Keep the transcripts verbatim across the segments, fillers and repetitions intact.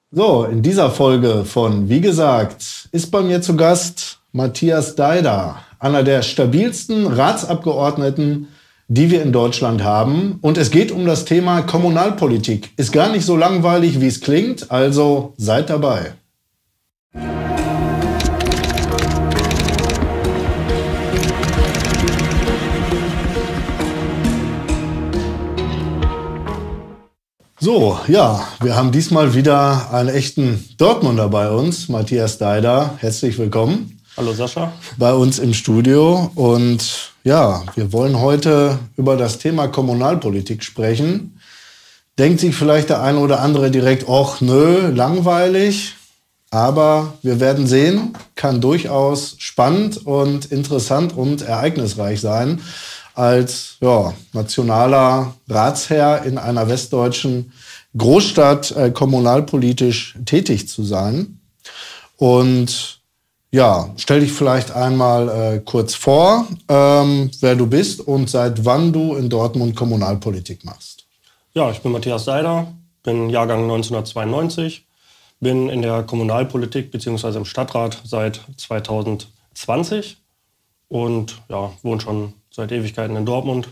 So, in dieser Folge von Wie gesagt ist bei mir zu Gast Matthias Deider, einer der stabilsten Ratsabgeordneten, die wir in Deutschland haben. Und es geht um das Thema Kommunalpolitik. Ist gar nicht so langweilig, wie es klingt, also seid dabei. So, ja, wir haben diesmal wieder einen echten Dortmunder bei uns, Matthias Deider. Herzlich willkommen. Hallo Sascha. Bei uns im Studio. Und ja, wir wollen heute über das Thema Kommunalpolitik sprechen. Denkt sich vielleicht der eine oder andere direkt, ach nö, langweilig. Aber wir werden sehen, kann durchaus spannend und interessant und ereignisreich sein, als ja, nationaler Ratsherr in einer westdeutschen Großstadt äh, kommunalpolitisch tätig zu sein. Und ja, stell dich vielleicht einmal äh, kurz vor, ähm, wer du bist und seit wann du in Dortmund Kommunalpolitik machst. Ja, ich bin Matthias Deider, bin Jahrgang neunzehnhundertzweiundneunzig, bin in der Kommunalpolitik bzw. im Stadtrat seit zweitausendzwanzig und ja, wohne schon seit Ewigkeiten in Dortmund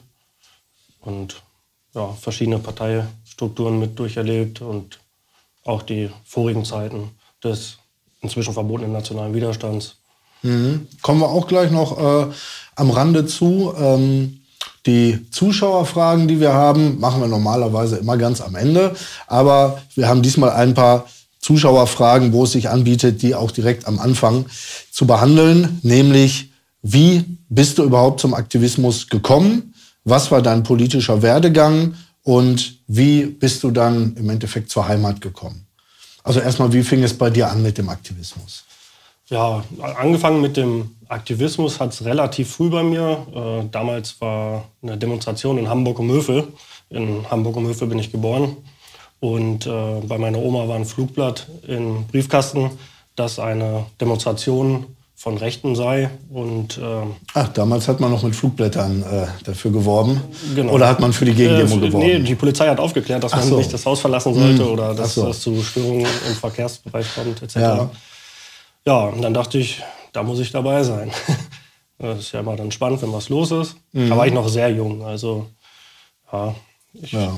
und ja, verschiedene Parteistrukturen mit durcherlebt und auch die vorigen Zeiten des inzwischen verbotenen nationalen Widerstands. Mhm. Kommen wir auch gleich noch äh, am Rande zu. Ähm, die Zuschauerfragen, die wir haben, machen wir normalerweise immer ganz am Ende. Aber wir haben diesmal ein paar Zuschauerfragen, wo es sich anbietet, die auch direkt am Anfang zu behandeln, nämlich: Wie bist du überhaupt zum Aktivismus gekommen? Was war dein politischer Werdegang? Und wie bist du dann im Endeffekt zur Heimat gekommen? Also erstmal, wie fing es bei dir an mit dem Aktivismus? Ja, angefangen mit dem Aktivismus hat es relativ früh bei mir. Äh, damals war eine Demonstration in Hamburg-Mövel. In Hamburg-Mövel bin ich geboren. Und äh, bei meiner Oma war ein Flugblatt im Briefkasten, dass eine Demonstration von Rechten sei. Und, äh, Ach, damals hat man noch mit Flugblättern äh, dafür geworben? Genau. Oder hat man für die Gegendemo äh, geworben? Nee, die Polizei hat aufgeklärt, dass Ach man so. nicht das Haus verlassen sollte hm. oder dass so. es zu Störungen im Verkehrsbereich kommt, et cetera. Ja. ja, und dann dachte ich, da muss ich dabei sein. Das ist ja immer dann spannend, wenn was los ist. Mhm. Da war ich noch sehr jung. Also ja, ich ja.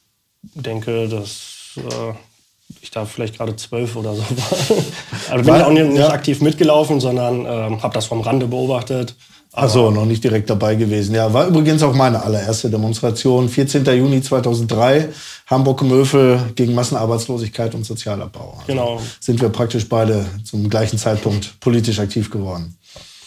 denke, dass äh, ich da vielleicht gerade zwölf oder so war. Also bin ich auch nicht, nicht ja. aktiv mitgelaufen, sondern ähm, habe das vom Rande beobachtet. Ach so, noch nicht direkt dabei gewesen. Ja, war übrigens auch meine allererste Demonstration. vierzehnten Juni zweitausenddrei, Hamburg-Mövel gegen Massenarbeitslosigkeit und Sozialabbau. Also genau. Sind wir praktisch beide zum gleichen Zeitpunkt politisch aktiv geworden.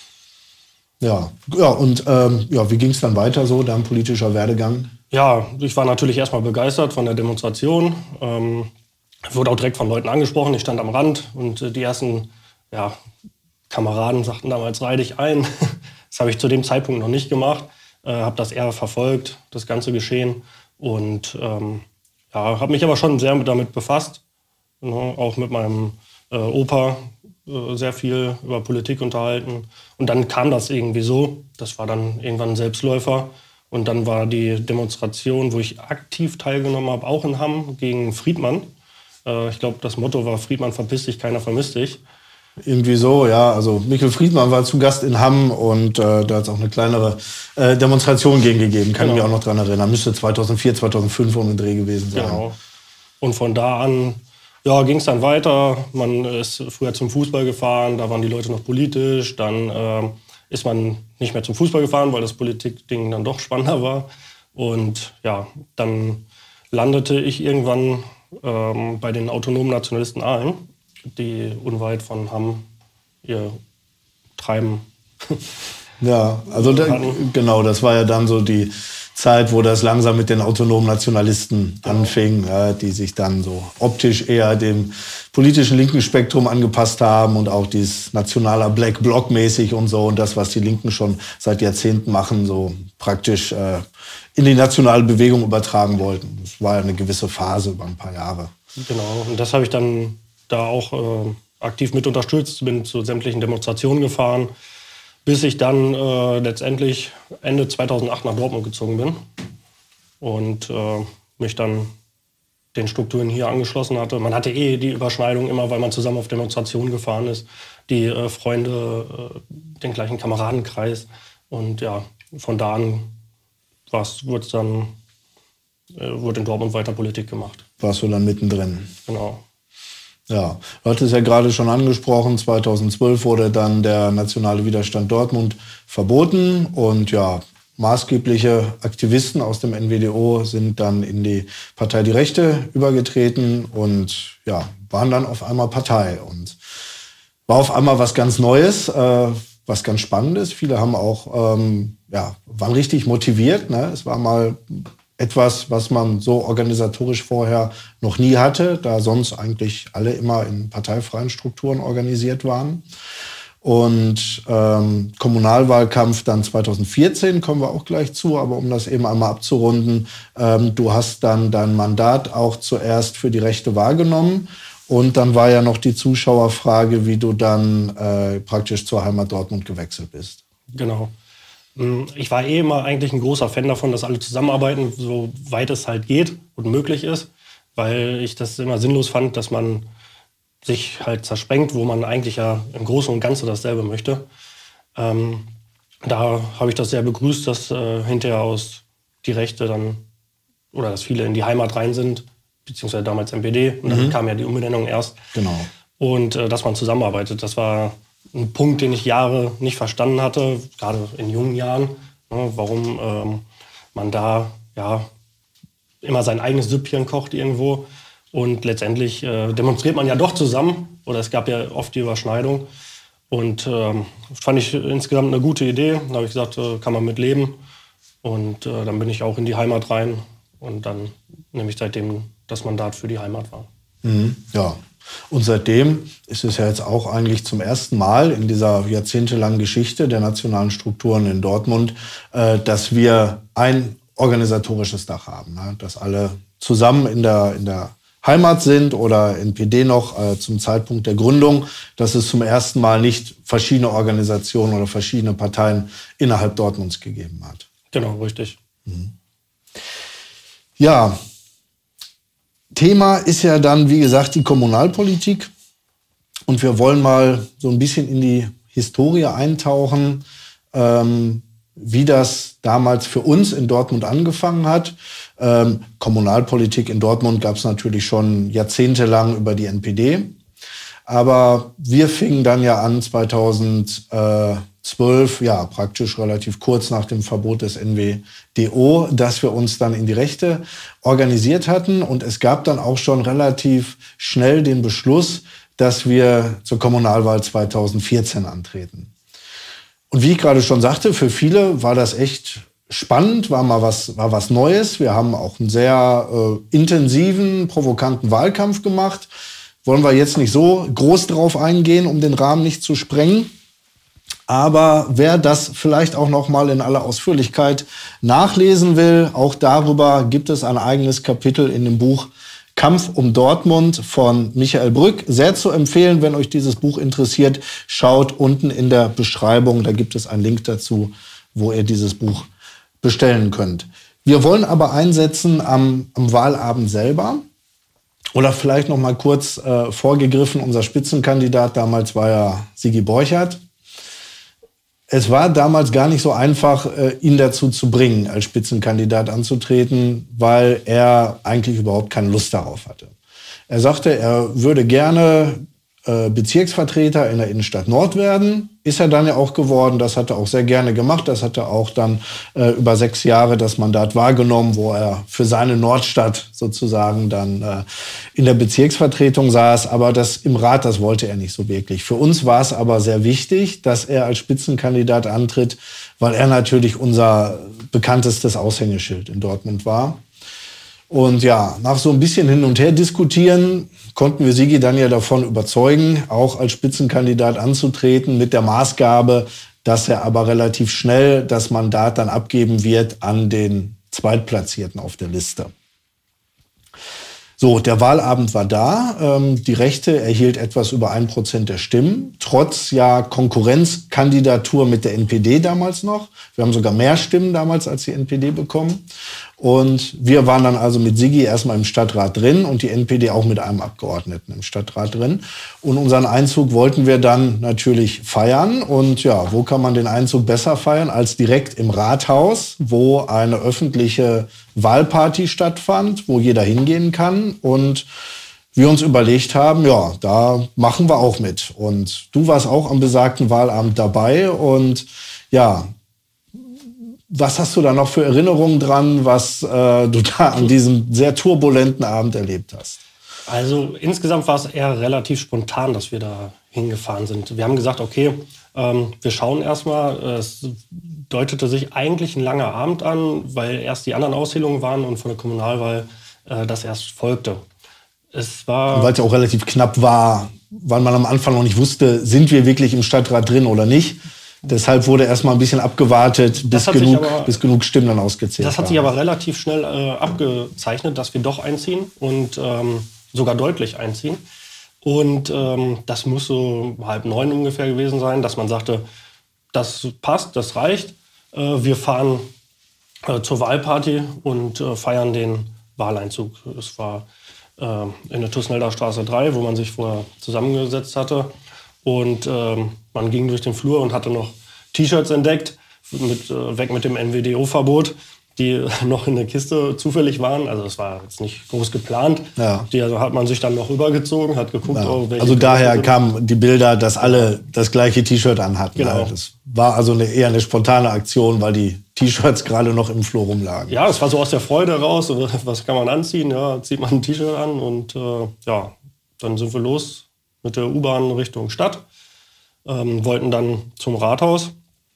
Ja, ja und ähm, ja, wie ging es dann weiter so, dein politischer Werdegang? Ja, ich war natürlich erstmal begeistert von der Demonstration. Ähm, wurde auch direkt von Leuten angesprochen. Ich stand am Rand und äh, die ersten ja, Kameraden sagten damals, reih dich ein. Das habe ich zu dem Zeitpunkt noch nicht gemacht. Äh, habe das eher verfolgt, das ganze Geschehen. Und ähm, ja, habe mich aber schon sehr damit befasst. Ne? Auch mit meinem äh, Opa äh, sehr viel über Politik unterhalten. Und dann kam das irgendwie so. Das war dann irgendwann ein Selbstläufer. Und dann war die Demonstration, wo ich aktiv teilgenommen habe, auch in Hamm gegen Friedmann. Äh, ich glaube, das Motto war: Friedmann, verpiss dich, keiner vermisst dich. Irgendwie so, ja. Also Michael Friedmann war zu Gast in Hamm und äh, da hat es auch eine kleinere äh, Demonstration gegen gegeben. Kann genau. ich mich auch noch dran erinnern. Müsste zweitausendvier, zweitausendfünf um den Dreh gewesen sein. Genau. Und von da an ja, ging es dann weiter. Man ist früher zum Fußball gefahren, da waren die Leute noch politisch. Dann äh, ist man nicht mehr zum Fußball gefahren, weil das Politikding dann doch spannender war. Und ja, dann landete ich irgendwann ähm, bei den autonomen Nationalisten Aalen, die unweit von Hamm ihr Treiben. Ja, also da, genau, das war ja dann so die Zeit, wo das langsam mit den autonomen Nationalisten genau. anfing, ja, die sich dann so optisch eher dem politischen linken Spektrum angepasst haben und auch dieses nationaler Black Bloc mäßig und so und das, was die Linken schon seit Jahrzehnten machen, so praktisch äh, in die nationale Bewegung übertragen wollten. Das war ja eine gewisse Phase über ein paar Jahre. Genau, und das habe ich dann da auch äh, aktiv mit unterstützt, bin zu sämtlichen Demonstrationen gefahren, bis ich dann äh, letztendlich Ende zweitausendacht nach Dortmund gezogen bin und äh, mich dann den Strukturen hier angeschlossen hatte. Man hatte eh die Überschneidung immer, weil man zusammen auf Demonstrationen gefahren ist. Die äh, Freunde, äh, den gleichen Kameradenkreis. Und ja, von da an wurde dann äh, wurde in Dortmund weiter Politik gemacht. Warst du dann mittendrin? Genau. Ja, du hattest ja gerade schon angesprochen, zweitausendzwölf wurde dann der Nationale Widerstand Dortmund verboten und ja, maßgebliche Aktivisten aus dem N W D O sind dann in die Partei Die Rechte übergetreten und ja, waren dann auf einmal Partei und war auf einmal was ganz Neues, äh, was ganz Spannendes. Viele haben auch, ähm, ja, waren richtig motiviert, ne? Es war mal etwas, was man so organisatorisch vorher noch nie hatte, da sonst eigentlich alle immer in parteifreien Strukturen organisiert waren. Und ähm, Kommunalwahlkampf dann zweitausendvierzehn, kommen wir auch gleich zu, aber um das eben einmal abzurunden, ähm, du hast dann dein Mandat auch zuerst für die Rechte wahrgenommen. Und dann war ja noch die Zuschauerfrage, wie du dann äh, praktisch zur Heimat Dortmund gewechselt bist. Genau. Ich war eh immer eigentlich ein großer Fan davon, dass alle zusammenarbeiten, soweit es halt geht und möglich ist, weil ich das immer sinnlos fand, dass man sich halt zersprengt, wo man eigentlich ja im Großen und Ganzen dasselbe möchte. Ähm, da habe ich das sehr begrüßt, dass äh, hinterher aus die Rechte dann, oder dass viele in die Heimat rein sind, beziehungsweise damals M P D, und dann mhm. kam ja die Umbenennung erst. Genau. Und äh, dass man zusammenarbeitet, das war ein Punkt, den ich Jahre nicht verstanden hatte, gerade in jungen Jahren, ne, warum ähm, man da ja immer sein eigenes Süppchen kocht irgendwo und letztendlich äh, demonstriert man ja doch zusammen oder es gab ja oft die Überschneidung und ähm, fand ich insgesamt eine gute Idee. Da habe ich gesagt, äh, kann man mit leben und äh, dann bin ich auch in die Heimat rein und dann nehme ich seitdem das Mandat für die Heimat wahr. Mhm, ja. Und seitdem ist es ja jetzt auch eigentlich zum ersten Mal in dieser jahrzehntelangen Geschichte der nationalen Strukturen in Dortmund, äh, dass wir ein organisatorisches Dach haben, ne? Dass alle zusammen in der, in der Heimat sind oder N P D noch äh, zum Zeitpunkt der Gründung, dass es zum ersten Mal nicht verschiedene Organisationen oder verschiedene Parteien innerhalb Dortmunds gegeben hat. Genau, richtig. Mhm. Ja, Thema ist ja dann, wie gesagt, die Kommunalpolitik. Und wir wollen mal so ein bisschen in die Historie eintauchen, ähm, wie das damals für uns in Dortmund angefangen hat. Ähm, Kommunalpolitik in Dortmund gab es natürlich schon jahrzehntelang über die N P D. Aber wir fingen dann ja an zweitausendzwölf, ja praktisch relativ kurz nach dem Verbot des N W D O, dass wir uns dann in die Rechte organisiert hatten. Und es gab dann auch schon relativ schnell den Beschluss, dass wir zur Kommunalwahl zweitausendvierzehn antreten. Und wie ich gerade schon sagte, für viele war das echt spannend, war mal was, war was Neues. Wir haben auch einen sehr äh, intensiven, provokanten Wahlkampf gemacht. Wollen wir jetzt nicht so groß drauf eingehen, um den Rahmen nicht zu sprengen. Aber wer das vielleicht auch noch mal in aller Ausführlichkeit nachlesen will, auch darüber gibt es ein eigenes Kapitel in dem Buch Kampf um Dortmund von Michael Brück. Sehr zu empfehlen, wenn euch dieses Buch interessiert. Schaut unten in der Beschreibung, da gibt es einen Link dazu, wo ihr dieses Buch bestellen könnt. Wir wollen aber einsetzen am, am Wahlabend selber. Oder vielleicht noch mal kurz äh, vorgegriffen, unser Spitzenkandidat damals war ja Sigi Borchardt. Es war damals gar nicht so einfach, äh, ihn dazu zu bringen, als Spitzenkandidat anzutreten, weil er eigentlich überhaupt keine Lust darauf hatte. Er sagte, er würde gerne äh, Bezirksvertreter in der Innenstadt Nord werden. Ist er dann ja auch geworden. Das hat er auch sehr gerne gemacht. Das hat er auch dann äh, über sechs Jahre das Mandat wahrgenommen, wo er für seine Nordstadt sozusagen dann äh, in der Bezirksvertretung saß. Aber das im Rat, das wollte er nicht so wirklich. Für uns war es aber sehr wichtig, dass er als Spitzenkandidat antritt, weil er natürlich unser bekanntestes Aushängeschild in Dortmund war. Und ja, nach so ein bisschen hin und her diskutieren, konnten wir Sigi dann ja davon überzeugen, auch als Spitzenkandidat anzutreten, mit der Maßgabe, dass er aber relativ schnell das Mandat dann abgeben wird an den Zweitplatzierten auf der Liste. So, der Wahlabend war da. Die Rechte erhielt etwas über ein Prozent der Stimmen, trotz ja Konkurrenzkandidatur mit der N P D damals noch. Wir haben sogar mehr Stimmen damals als die N P D bekommen. Und wir waren dann also mit Sigi erstmal im Stadtrat drin und die N P D auch mit einem Abgeordneten im Stadtrat drin. Und unseren Einzug wollten wir dann natürlich feiern. Und ja, wo kann man den Einzug besser feiern als direkt im Rathaus, wo eine öffentliche Wahlparty stattfand, wo jeder hingehen kann. Und wir uns überlegt haben, ja, da machen wir auch mit. Und du warst auch am besagten Wahlabend dabei. Und ja, was hast du da noch für Erinnerungen dran, was äh, du da an diesem sehr turbulenten Abend erlebt hast? Also insgesamt war es eher relativ spontan, dass wir da hingefahren sind. Wir haben gesagt, okay, ähm, wir schauen erstmal. Es deutete sich eigentlich ein langer Abend an, weil erst die anderen Auszählungen waren und von der Kommunalwahl äh, das erst folgte. Es war, weil es ja auch relativ knapp war, weil man am Anfang noch nicht wusste, sind wir wirklich im Stadtrat drin oder nicht. Deshalb wurde erstmal ein bisschen abgewartet, bis genug, aber, bis genug Stimmen dann ausgezählt Das hat waren. sich aber relativ schnell äh, abgezeichnet, dass wir doch einziehen und ähm, sogar deutlich einziehen. Und ähm, das muss so halb neun ungefähr gewesen sein, dass man sagte, das passt, das reicht. Äh, wir fahren äh, zur Wahlparty und äh, feiern den Wahleinzug. Es war äh, in der Tusnelder Straße drei, wo man sich vorher zusammengesetzt hatte. Und ähm, man ging durch den Flur und hatte noch T-Shirts entdeckt, mit, äh, weg mit dem N W D O-Verbot, die noch in der Kiste zufällig waren. Also das war jetzt nicht groß geplant. Ja. Die also hat man sich dann noch rübergezogen, hat geguckt, ja. oh, welche Also daher sind. Kamen die Bilder, dass alle das gleiche T-Shirt anhatten. Genau. Das war also eine, eher eine spontane Aktion, weil die T-Shirts gerade noch im Flur rumlagen. Ja, es war so aus der Freude raus. Was kann man anziehen? Ja, zieht man ein T-Shirt an und äh, ja, dann sind wir los mit der U-Bahn Richtung Stadt, ähm, wollten dann zum Rathaus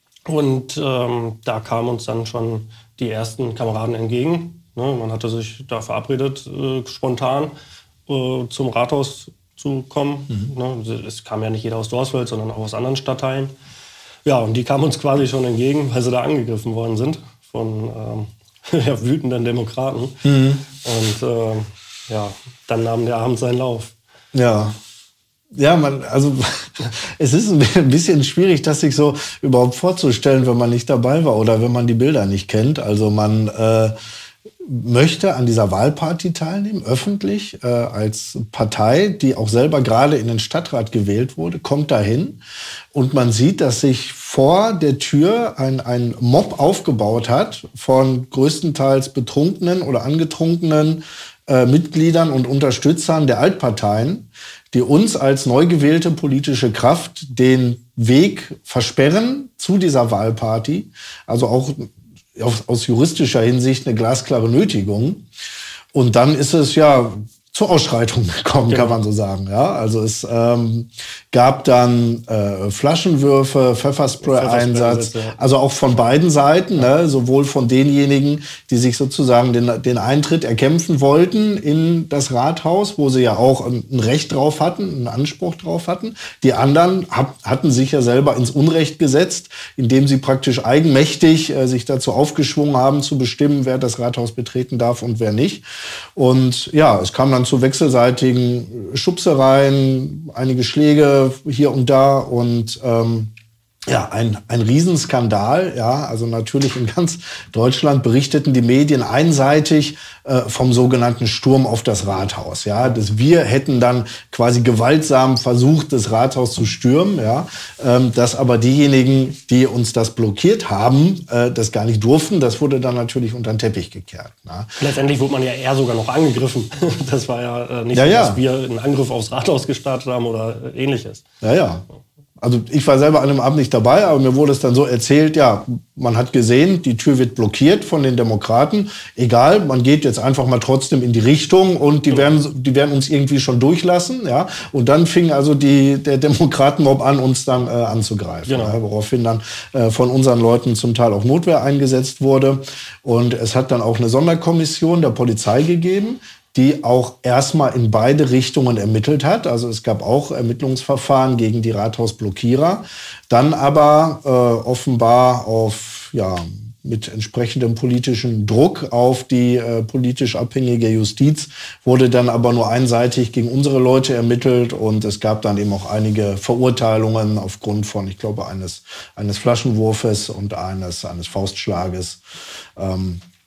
und ähm, da kamen uns dann schon die ersten Kameraden entgegen. Ne, man hatte sich da verabredet, äh, spontan äh, zum Rathaus zu kommen. Mhm. Ne, es kam ja nicht jeder aus Dorsfeld, sondern auch aus anderen Stadtteilen. Ja, und die kamen uns quasi schon entgegen, weil sie da angegriffen worden sind von ähm, ja, wütenden Demokraten. Mhm. Und äh, ja, dann nahm der Abend seinen Lauf. Ja. Ja, man, also es ist ein bisschen schwierig, das sich so überhaupt vorzustellen, wenn man nicht dabei war oder wenn man die Bilder nicht kennt. Also man äh, möchte an dieser Wahlparty teilnehmen, öffentlich, äh, als Partei, die auch selber gerade in den Stadtrat gewählt wurde, kommt dahin und man sieht, dass sich vor der Tür ein, ein Mob aufgebaut hat von größtenteils betrunkenen oder angetrunkenen äh, Mitgliedern und Unterstützern der Altparteien, die uns als neu gewählte politische Kraft den Weg versperren zu dieser Wahlparty. Also auch aus juristischer Hinsicht eine glasklare Nötigung. Und dann ist es ja zur Ausschreitung gekommen, genau. Kann man so sagen. Ja, also es ähm, gab dann äh, Flaschenwürfe, Pfefferspray-Einsatz, Pfefferspray ja. Also auch von beiden Seiten, ja. Ne, sowohl von denjenigen, die sich sozusagen den, den Eintritt erkämpfen wollten in das Rathaus, wo sie ja auch ein, ein Recht drauf hatten, einen Anspruch drauf hatten. Die anderen hab, hatten sich ja selber ins Unrecht gesetzt, indem sie praktisch eigenmächtig äh, sich dazu aufgeschwungen haben, zu bestimmen, wer das Rathaus betreten darf und wer nicht. Und ja, es kam dann zu wechselseitigen Schubsereien, einige Schläge hier und da und ähm, ja, ein, ein Riesenskandal. Ja, also natürlich in ganz Deutschland berichteten die Medien einseitig äh, vom sogenannten Sturm auf das Rathaus. Ja, dass wir hätten dann quasi gewaltsam versucht, das Rathaus zu stürmen. Ja, ähm, dass aber diejenigen, die uns das blockiert haben, äh, das gar nicht durften. Das wurde dann natürlich unter den Teppich gekehrt. Na. Letztendlich wurde man ja eher sogar noch angegriffen. Das war ja äh, nicht ja, so, ja. dass wir einen Angriff aufs Rathaus gestartet haben oder äh, Ähnliches. Ja, ja. Also ich war selber an dem Abend nicht dabei, aber mir wurde es dann so erzählt, ja, man hat gesehen, die Tür wird blockiert von den Demokraten. Egal, man geht jetzt einfach mal trotzdem in die Richtung und die werden, die werden uns irgendwie schon durchlassen. Ja? Und dann fing also die, der Demokratenmob an, uns dann äh, anzugreifen. Genau. Ja? Woraufhin dann äh, von unseren Leuten zum Teil auch Notwehr eingesetzt wurde. Und es hat dann auch eine Sonderkommission der Polizei gegeben, die auch erstmal in beide Richtungen ermittelt hat. Also es gab auch Ermittlungsverfahren gegen die Rathausblockierer. Dann aber äh, offenbar auf, ja, mit entsprechendem politischen Druck auf die äh, politisch abhängige Justiz wurde dann aber nur einseitig gegen unsere Leute ermittelt. Und es gab dann eben auch einige Verurteilungen aufgrund von, ich glaube, eines, eines Flaschenwurfes und eines, eines Faustschlages. Ähm,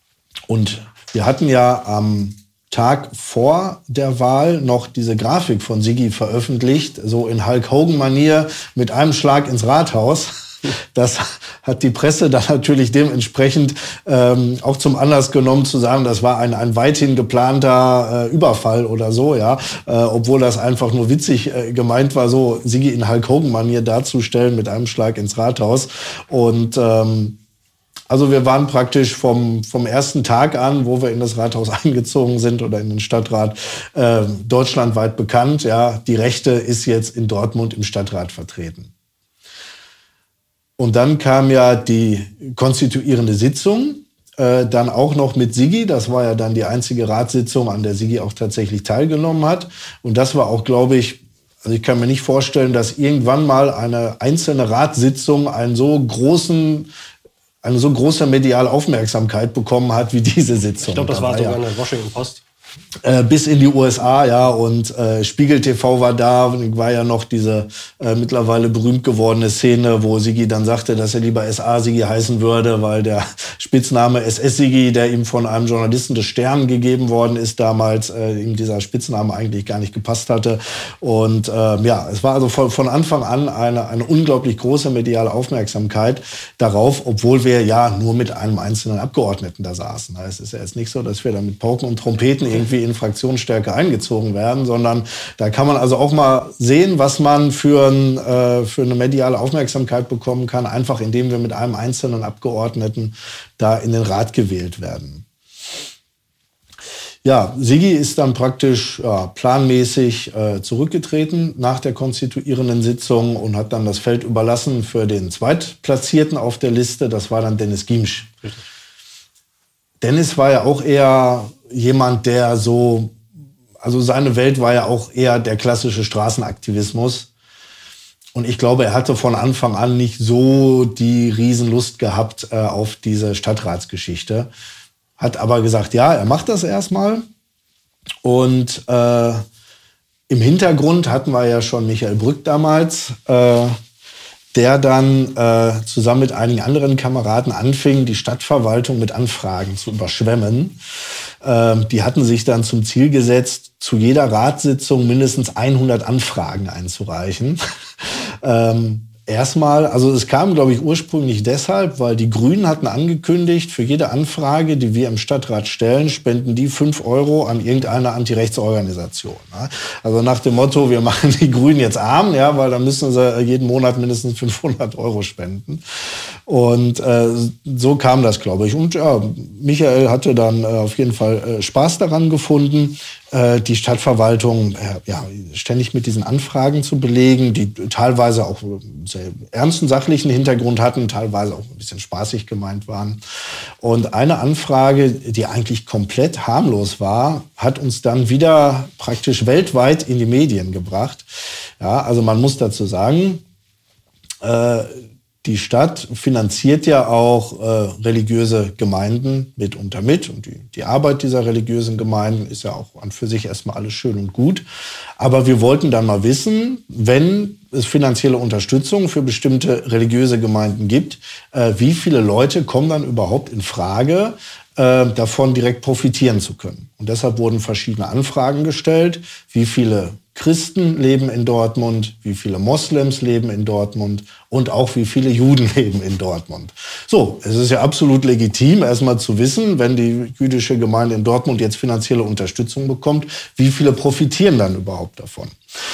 Und wir hatten ja am Tag vor der Wahl noch diese Grafik von Sigi veröffentlicht, so in Hulk Hogan-Manier mit einem Schlag ins Rathaus. Das hat die Presse dann natürlich dementsprechend ähm, auch zum Anlass genommen zu sagen, das war ein, ein weithin geplanter äh, Überfall oder so, ja, äh, obwohl das einfach nur witzig äh, gemeint war, so Sigi in Hulk Hogan-Manier darzustellen mit einem Schlag ins Rathaus. Und ähm, also wir waren praktisch vom, vom ersten Tag an, wo wir in das Rathaus eingezogen sind oder in den Stadtrat, äh, deutschlandweit bekannt. Ja, die Rechte ist jetzt in Dortmund im Stadtrat vertreten. Und dann kam ja die konstituierende Sitzung, äh, dann auch noch mit Sigi. Das war ja dann die einzige Ratssitzung, an der Sigi auch tatsächlich teilgenommen hat. Und das war auch, glaube ich, also ich kann mir nicht vorstellen, dass irgendwann mal eine einzelne Ratssitzung einen so großen eine so große mediale Aufmerksamkeit bekommen hat wie diese Sitzung. Ich glaube, das da war war sogar ja, in der Washington Post. Äh, bis in die U S A, ja, und äh, Spiegel T V war da, war ja noch diese äh, mittlerweile berühmt gewordene Szene, wo Sigi dann sagte, dass er lieber S A-Sigi heißen würde, weil der Spitzname S S-Sigi, der ihm von einem Journalisten des Stern gegeben worden ist damals, äh, ihm dieser Spitzname eigentlich gar nicht gepasst hatte. Und äh, ja, es war also von, von Anfang an eine, eine unglaublich große mediale Aufmerksamkeit darauf, obwohl wir ja nur mit einem einzelnen Abgeordneten da saßen. Es ist ja jetzt nicht so, dass wir da mit Pauken und Trompeten irgendwie in Fraktionsstärke eingezogen werden, sondern da kann man also auch mal sehen, was man für, ein, äh, für eine mediale Aufmerksamkeit bekommen kann, einfach indem wir mit einem einzelnen Abgeordneten da in den Rat gewählt werden. Ja, Sigi ist dann praktisch ja, planmäßig äh, zurückgetreten nach der konstituierenden Sitzung und hat dann das Feld überlassen für den Zweitplatzierten auf der Liste, das war dann Dennis Giemsch. Richtig. Dennis war ja auch eher jemand, der so, also seine Welt war ja auch eher der klassische Straßenaktivismus. Und ich glaube, er hatte von Anfang an nicht so die Riesenlust gehabt äh, auf diese Stadtratsgeschichte. Hat aber gesagt, ja, er macht das erstmal. Und äh, im Hintergrund hatten wir ja schon Michael Brück damals, äh, der dann äh, zusammen mit einigen anderen Kameraden anfing, die Stadtverwaltung mit Anfragen zu überschwemmen. Ähm, die hatten sich dann zum Ziel gesetzt, zu jeder Ratssitzung mindestens hundert Anfragen einzureichen. ähm, Erstmal, also es kam, glaube ich, ursprünglich deshalb, weil die Grünen hatten angekündigt, für jede Anfrage, die wir im Stadtrat stellen, spenden die fünf Euro an irgendeine Antirechtsorganisation. Ne? Also nach dem Motto, wir machen die Grünen jetzt arm, ja, weil dann müssen sie jeden Monat mindestens fünfhundert Euro spenden. Und äh, so kam das, glaube ich. Und ja, Michael hatte dann äh, auf jeden Fall äh, Spaß daran gefunden, äh, die Stadtverwaltung äh, ja, ständig mit diesen Anfragen zu belegen, die teilweise auch sehr ernsten, sachlichen Hintergrund hatten, teilweise auch ein bisschen spaßig gemeint waren. Und eine Anfrage, die eigentlich komplett harmlos war, hat uns dann wieder praktisch weltweit in die Medien gebracht. Ja, also man muss dazu sagen, äh, die Stadt finanziert ja auch äh, religiöse Gemeinden mitunter mit. Und die, die Arbeit dieser religiösen Gemeinden ist ja auch an für sich erstmal alles schön und gut. Aber wir wollten dann mal wissen, wenn es finanzielle Unterstützung für bestimmte religiöse Gemeinden gibt, äh, wie viele Leute kommen dann überhaupt in Frage, äh, davon direkt profitieren zu können. Und deshalb wurden verschiedene Anfragen gestellt, wie viele Christen leben in Dortmund, wie viele Moslems leben in Dortmund und auch wie viele Juden leben in Dortmund. So, es ist ja absolut legitim, erstmal zu wissen, wenn die jüdische Gemeinde in Dortmund jetzt finanzielle Unterstützung bekommt, wie viele profitieren dann überhaupt davon.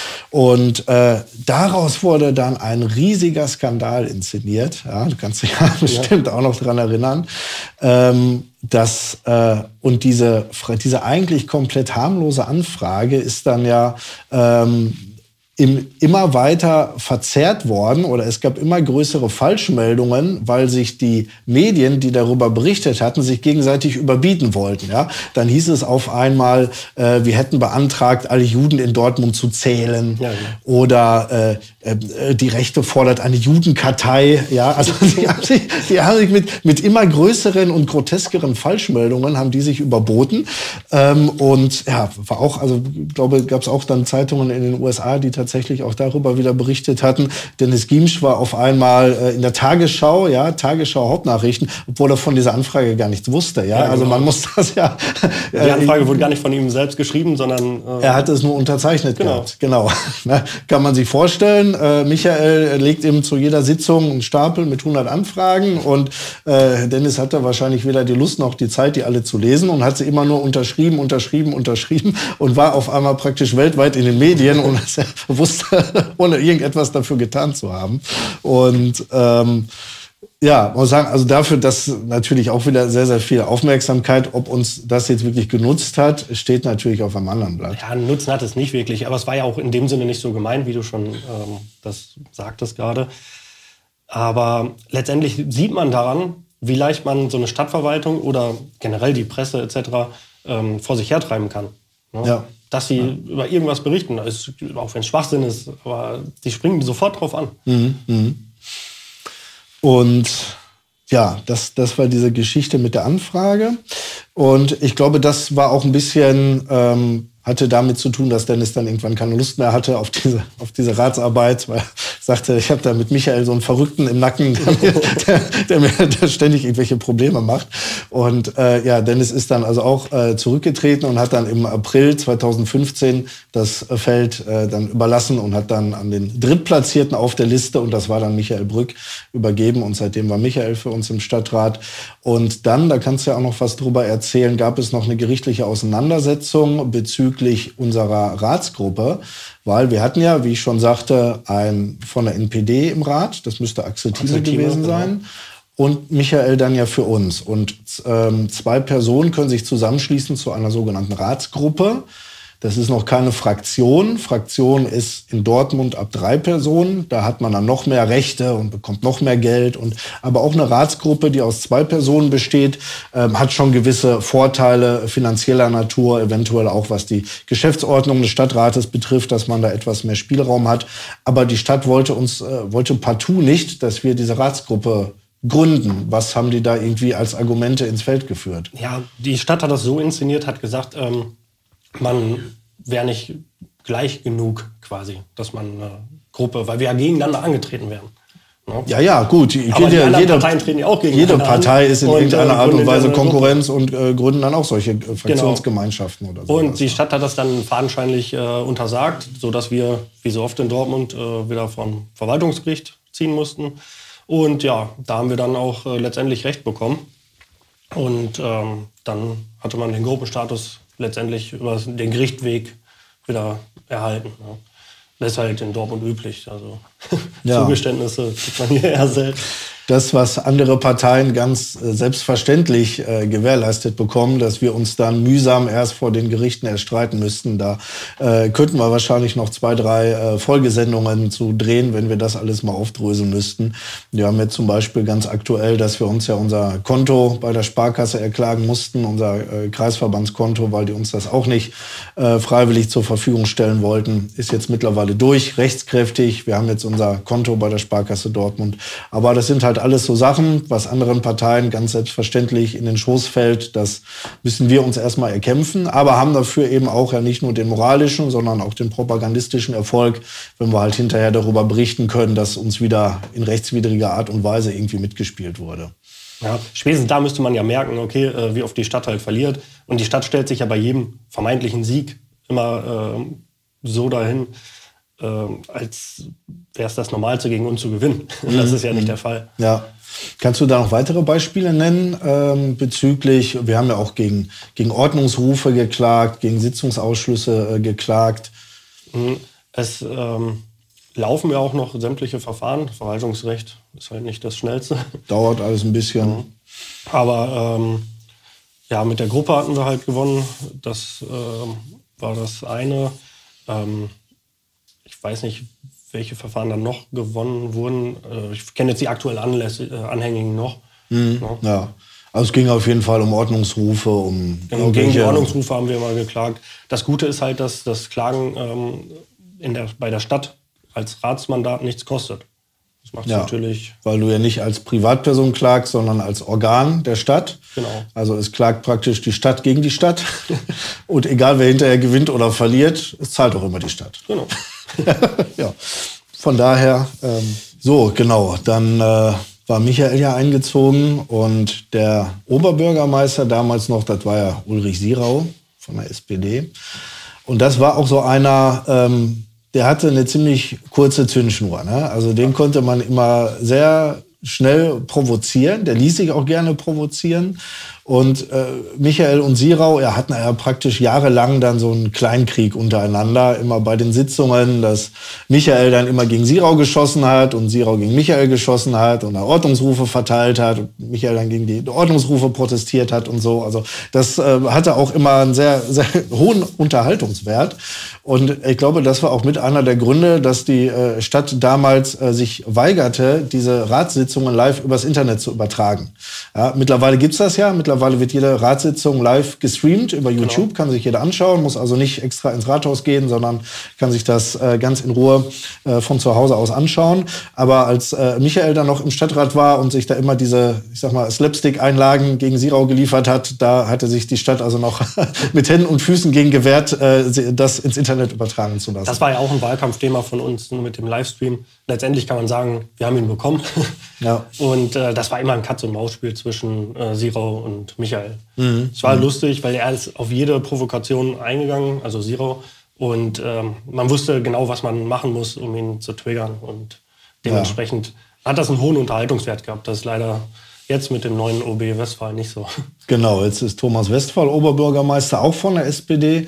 Und äh, daraus wurde dann ein riesiger Skandal inszeniert. Ja, du kannst dich ja bestimmt auch noch dran erinnern. Ähm, dass, äh, und diese, diese eigentlich komplett harmlose Anfrage ist dann ja ähm, im, immer weiter verzerrt worden oder es gab immer größere Falschmeldungen, weil sich die Medien, die darüber berichtet hatten, sich gegenseitig überbieten wollten. Ja? Dann hieß es auf einmal, äh, wir hätten beantragt, alle Juden in Dortmund zu zählen. Ja, ja. Oder äh, äh, die Rechte fordert eine Judenkartei. Ja, also die haben sich, die haben sich mit, mit immer größeren und groteskeren Falschmeldungen haben die sich überboten. Ähm, und ja, war auch, also ich glaube, gab es auch dann Zeitungen in den U S A, die tatsächlich auch darüber wieder berichtet hatten. Dennis Giemsch war auf einmal äh, in der Tagesschau, ja, Tagesschau Hauptnachrichten, obwohl er von dieser Anfrage gar nichts wusste. Ja, ja, also man muss das ja. Die Anfrage wurde gar nicht von ihm selbst geschrieben, sondern äh, er hat es nur unterzeichnet. Genau. Gehabt. Genau. Kann man sich vorstellen. Äh, Michael legt ihm zu jeder Sitzung einen Stapel mit hundert Anfragen und äh, Dennis hatte wahrscheinlich weder die Lust noch die Zeit, die alle zu lesen und hat sie immer nur unterschrieben, unterschrieben, unterschrieben und war auf einmal praktisch weltweit in den Medien und wusste, ohne irgendetwas dafür getan zu haben. Und ähm, ja, man muss sagen, also dafür, dass natürlich auch wieder sehr, sehr viel Aufmerksamkeit, ob uns das jetzt wirklich genutzt hat, steht natürlich auf einem anderen Blatt. Ja, einen Nutzen hat es nicht wirklich, aber es war ja auch in dem Sinne nicht so gemeint, wie du schon ähm, das sagtest gerade. Aber letztendlich sieht man daran, wie leicht man so eine Stadtverwaltung oder generell die Presse et cetera ähm, vor sich hertreiben kann. Ne? Ja. Dass sie ja. über irgendwas berichten, ist, auch wenn es Schwachsinn ist, aber die springen sofort drauf an. Mhm, mh. Und ja, das, das war diese Geschichte mit der Anfrage. Und ich glaube, das war auch ein bisschen, ähm, hatte damit zu tun, dass Dennis dann irgendwann keine Lust mehr hatte auf diese, auf diese Ratsarbeit, weil er sagte, ich habe da mit Michael so einen Verrückten im Nacken, der mir, der, der mir der ständig irgendwelche Probleme macht. Und äh, ja, Dennis ist dann also auch äh, zurückgetreten und hat dann im April zweitausendfünfzehn das Feld äh, dann überlassen und hat dann an den Drittplatzierten auf der Liste, und das war dann Michael Brück, übergeben. Und seitdem war Michael für uns im Stadtrat. Und dann, da kannst du ja auch noch was drüber erzählen, gab es noch eine gerichtliche Auseinandersetzung bezüglich unserer Ratsgruppe, weil wir hatten ja, wie ich schon sagte, einen von der N P D im Rat, das müsste Axel Thieme gewesen sein, genau. Und Michael dann ja für uns. Und ähm, zwei Personen können sich zusammenschließen zu einer sogenannten Ratsgruppe. Das ist noch keine Fraktion. Fraktion ist in Dortmund ab drei Personen. Da hat man dann noch mehr Rechte und bekommt noch mehr Geld. Und aber auch eine Ratsgruppe, die aus zwei Personen besteht, ähm, hat schon gewisse Vorteile finanzieller Natur, eventuell auch was die Geschäftsordnung des Stadtrates betrifft, dass man da etwas mehr Spielraum hat. Aber die Stadt wollte uns äh, wollte partout nicht, dass wir diese Ratsgruppe gründen. Was haben die da irgendwie als Argumente ins Feld geführt? Ja, die Stadt hat das so inszeniert, hat gesagt, ähm man wäre nicht gleich genug quasi, dass man eine Gruppe, weil wir ja gegeneinander angetreten werden. Ne? Ja, ja, gut. Aber die anderen jede, Parteien treten ja auch gegeneinander Jede Partei ist in und, irgendeiner Art und Weise Konkurrenz Gruppe. und äh, gründen dann auch solche äh, Fraktionsgemeinschaften genau. oder so. Und die Stadt hat das dann fadenscheinlich äh, untersagt, sodass wir, wie so oft in Dortmund, äh, wieder vom Verwaltungsgericht ziehen mussten. Und ja, da haben wir dann auch äh, letztendlich Recht bekommen. Und ähm, dann hatte man den Gruppenstatus letztendlich über den Gerichtweg wieder erhalten. Ja. Das ist halt in Dortmund üblich. Also ja. Zugeständnisse kriegt man hier eher selten. Das, was andere Parteien ganz äh, selbstverständlich äh, gewährleistet bekommen, dass wir uns dann mühsam erst vor den Gerichten erstreiten müssten. Da äh, könnten wir wahrscheinlich noch zwei, drei äh, Folgesendungen zu drehen, wenn wir das alles mal aufdröseln müssten. Wir haben jetzt zum Beispiel ganz aktuell, dass wir uns ja unser Konto bei der Sparkasse erklagen mussten, unser äh, Kreisverbandskonto, weil die uns das auch nicht äh, freiwillig zur Verfügung stellen wollten. Ist jetzt mittlerweile durch, rechtskräftig. Wir haben jetzt unser Konto bei der Sparkasse Dortmund. Aber das sind halt alles so Sachen, was anderen Parteien ganz selbstverständlich in den Schoß fällt. Das müssen wir uns erstmal erkämpfen, aber haben dafür eben auch ja nicht nur den moralischen, sondern auch den propagandistischen Erfolg, wenn wir halt hinterher darüber berichten können, dass uns wieder in rechtswidriger Art und Weise irgendwie mitgespielt wurde. Ja, spätestens da müsste man ja merken, okay, wie oft die Stadt halt verliert. Und die Stadt stellt sich ja bei jedem vermeintlichen Sieg immer äh, so dahin, äh, als wäre es das Normalste, gegen uns zu gewinnen. Das ist ja nicht der Fall. Ja. Kannst du da noch weitere Beispiele nennen ähm, bezüglich, wir haben ja auch gegen, gegen Ordnungsrufe geklagt, gegen Sitzungsausschlüsse äh, geklagt. Es ähm, laufen ja auch noch sämtliche Verfahren. Verwaltungsrecht ist halt nicht das Schnellste. Dauert alles ein bisschen. Ja. Aber ähm, ja, mit der Gruppe hatten wir halt gewonnen. Das ähm, war das eine. Ähm, ich weiß nicht, welche Verfahren dann noch gewonnen wurden. Ich kenne jetzt die aktuellen Anlässe, äh, Anhängigen noch. Mhm. Ja. ja, also es ging auf jeden Fall um Ordnungsrufe, um genau, gegen die Ordnungsrufe haben wir mal geklagt. Das Gute ist halt, dass das Klagen ähm, in der, bei der Stadt als Ratsmandat nichts kostet. Das macht ja, natürlich. Weil du ja nicht als Privatperson klagst, sondern als Organ der Stadt. Genau. Also es klagt praktisch die Stadt gegen die Stadt. Und egal wer hinterher gewinnt oder verliert, es zahlt auch immer die Stadt. Genau. Ja. Von daher, ähm, so genau, dann äh, war Michael ja eingezogen und der Oberbürgermeister damals noch, das war ja Ulrich Sirau von der S P D. Und das war auch so einer, ähm, der hatte eine ziemlich kurze Zündschnur. Ne? Also den konnte man immer sehr schnell provozieren. Der ließ sich auch gerne provozieren. Und äh, Michael und Sirau ja, hatten ja praktisch jahrelang dann so einen Kleinkrieg untereinander. Immer bei den Sitzungen, dass Michael dann immer gegen Sirau geschossen hat und Sirau gegen Michael geschossen hat und er Ordnungsrufe verteilt hat und Michael dann gegen die Ordnungsrufe protestiert hat und so. Also das äh, hatte auch immer einen sehr, sehr hohen Unterhaltungswert. Und ich glaube, das war auch mit einer der Gründe, dass die äh, Stadt damals äh, sich weigerte, diese Ratssitzungen live übers Internet zu übertragen. Ja, mittlerweile gibt's das ja. Mittlerweile wird jede Ratssitzung live gestreamt über YouTube, genau. Kann sich jeder anschauen, muss also nicht extra ins Rathaus gehen, sondern kann sich das äh, ganz in Ruhe äh, von zu Hause aus anschauen. Aber als äh, Michael dann noch im Stadtrat war und sich da immer diese, ich sag mal, Slapstick-Einlagen gegen Sirau geliefert hat, da hatte sich die Stadt also noch mit Händen und Füßen gegen gewehrt, äh, das ins Internet übertragen zu lassen. Das war ja auch ein Wahlkampfthema von uns mit dem Livestream. Letztendlich kann man sagen, wir haben ihn bekommen. Ja. Und äh, das war immer ein Katz-und-Maus-Spiel zwischen äh, Sirau und Michael. Mhm. Es war mhm. lustig, weil er ist auf jede Provokation eingegangen, also Sirau. Und ähm, man wusste genau, was man machen muss, um ihn zu triggern. Und dementsprechend ja. hat das einen hohen Unterhaltungswert gehabt. Das ist leider jetzt mit dem neuen O B Westphal nicht so. Genau, jetzt ist Thomas Westphal Oberbürgermeister, auch von der S P D.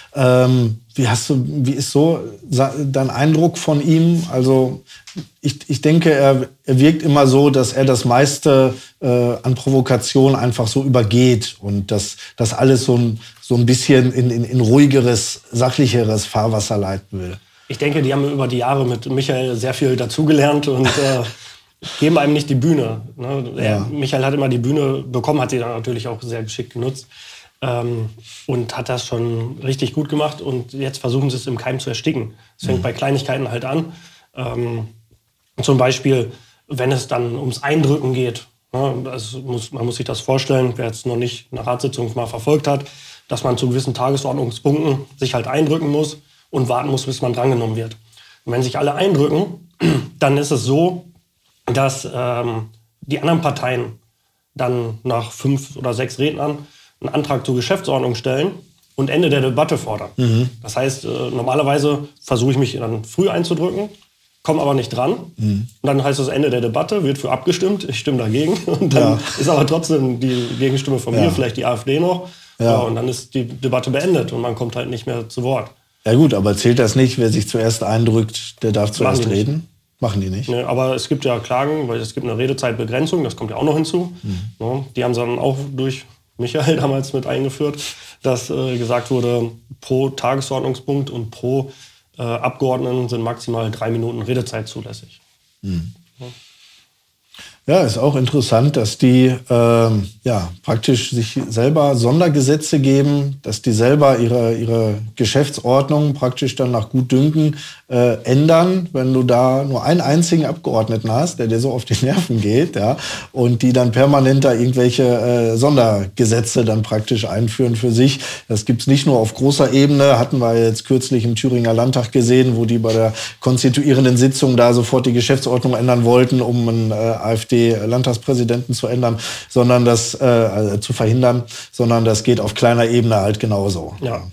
Ähm, wie hast du, wie ist so dein Eindruck von ihm? Also ich, ich denke, er, er wirkt immer so, dass er das meiste äh, an Provokation einfach so übergeht und dass das alles so ein, so ein bisschen in, in, in ruhigeres, sachlicheres Fahrwasser leiten will. Ich denke, die haben über die Jahre mit Michael sehr viel dazugelernt und äh, geben einem nicht die Bühne. Ne? Er, ja. Michael hat immer die Bühne bekommen, hat sie dann natürlich auch sehr geschickt genutzt. Ähm, und hat das schon richtig gut gemacht und jetzt versuchen sie es im Keim zu ersticken. Es fängt mhm. bei Kleinigkeiten halt an. Ähm, zum Beispiel, wenn es dann ums Eindrücken geht. Ne, das muss, man muss sich das vorstellen, wer jetzt noch nicht eine Ratssitzung mal verfolgt hat, dass man zu gewissen Tagesordnungspunkten sich halt eindrücken muss und warten muss, bis man drangenommen wird. Und wenn sich alle eindrücken, dann ist es so, dass ähm, die anderen Parteien dann nach fünf oder sechs Rednern einen Antrag zur Geschäftsordnung stellen und Ende der Debatte fordern. Mhm. Das heißt, äh, normalerweise versuche ich mich dann früh einzudrücken, komme aber nicht dran. Mhm. Und dann heißt es Ende der Debatte, wird für abgestimmt, ich stimme dagegen. Und dann ja. ist aber trotzdem die Gegenstimme von ja. mir, vielleicht die AfD noch. Ja. Ja, und dann ist die Debatte beendet und man kommt halt nicht mehr zu Wort. Ja gut, aber zählt das nicht, wer sich zuerst eindrückt, der darf zuerst reden? Machen die nicht. Nee, aber es gibt ja Klagen, weil es gibt eine Redezeitbegrenzung, das kommt ja auch noch hinzu. Mhm. Ja, die haben sie dann auch durch Michael damals mit eingeführt, dass äh, gesagt wurde, pro Tagesordnungspunkt und pro äh, Abgeordneten sind maximal drei Minuten Redezeit zulässig. Mhm. Ja. Ja, ist auch interessant, dass die ähm, ja, praktisch sich selber Sondergesetze geben, dass die selber ihre, ihre Geschäftsordnung praktisch dann nach Gutdünken äh, ändern, wenn du da nur einen einzigen Abgeordneten hast, der dir so auf die Nerven geht, ja, und die dann permanent da irgendwelche äh, Sondergesetze dann praktisch einführen für sich. Das gibt's nicht nur auf großer Ebene, hatten wir jetzt kürzlich im Thüringer Landtag gesehen, wo die bei der konstituierenden Sitzung da sofort die Geschäftsordnung ändern wollten, um einen äh, AfD-Landtagspräsidenten zu ändern, sondern das äh, also zu verhindern, sondern das geht auf kleiner Ebene halt genauso. Ja.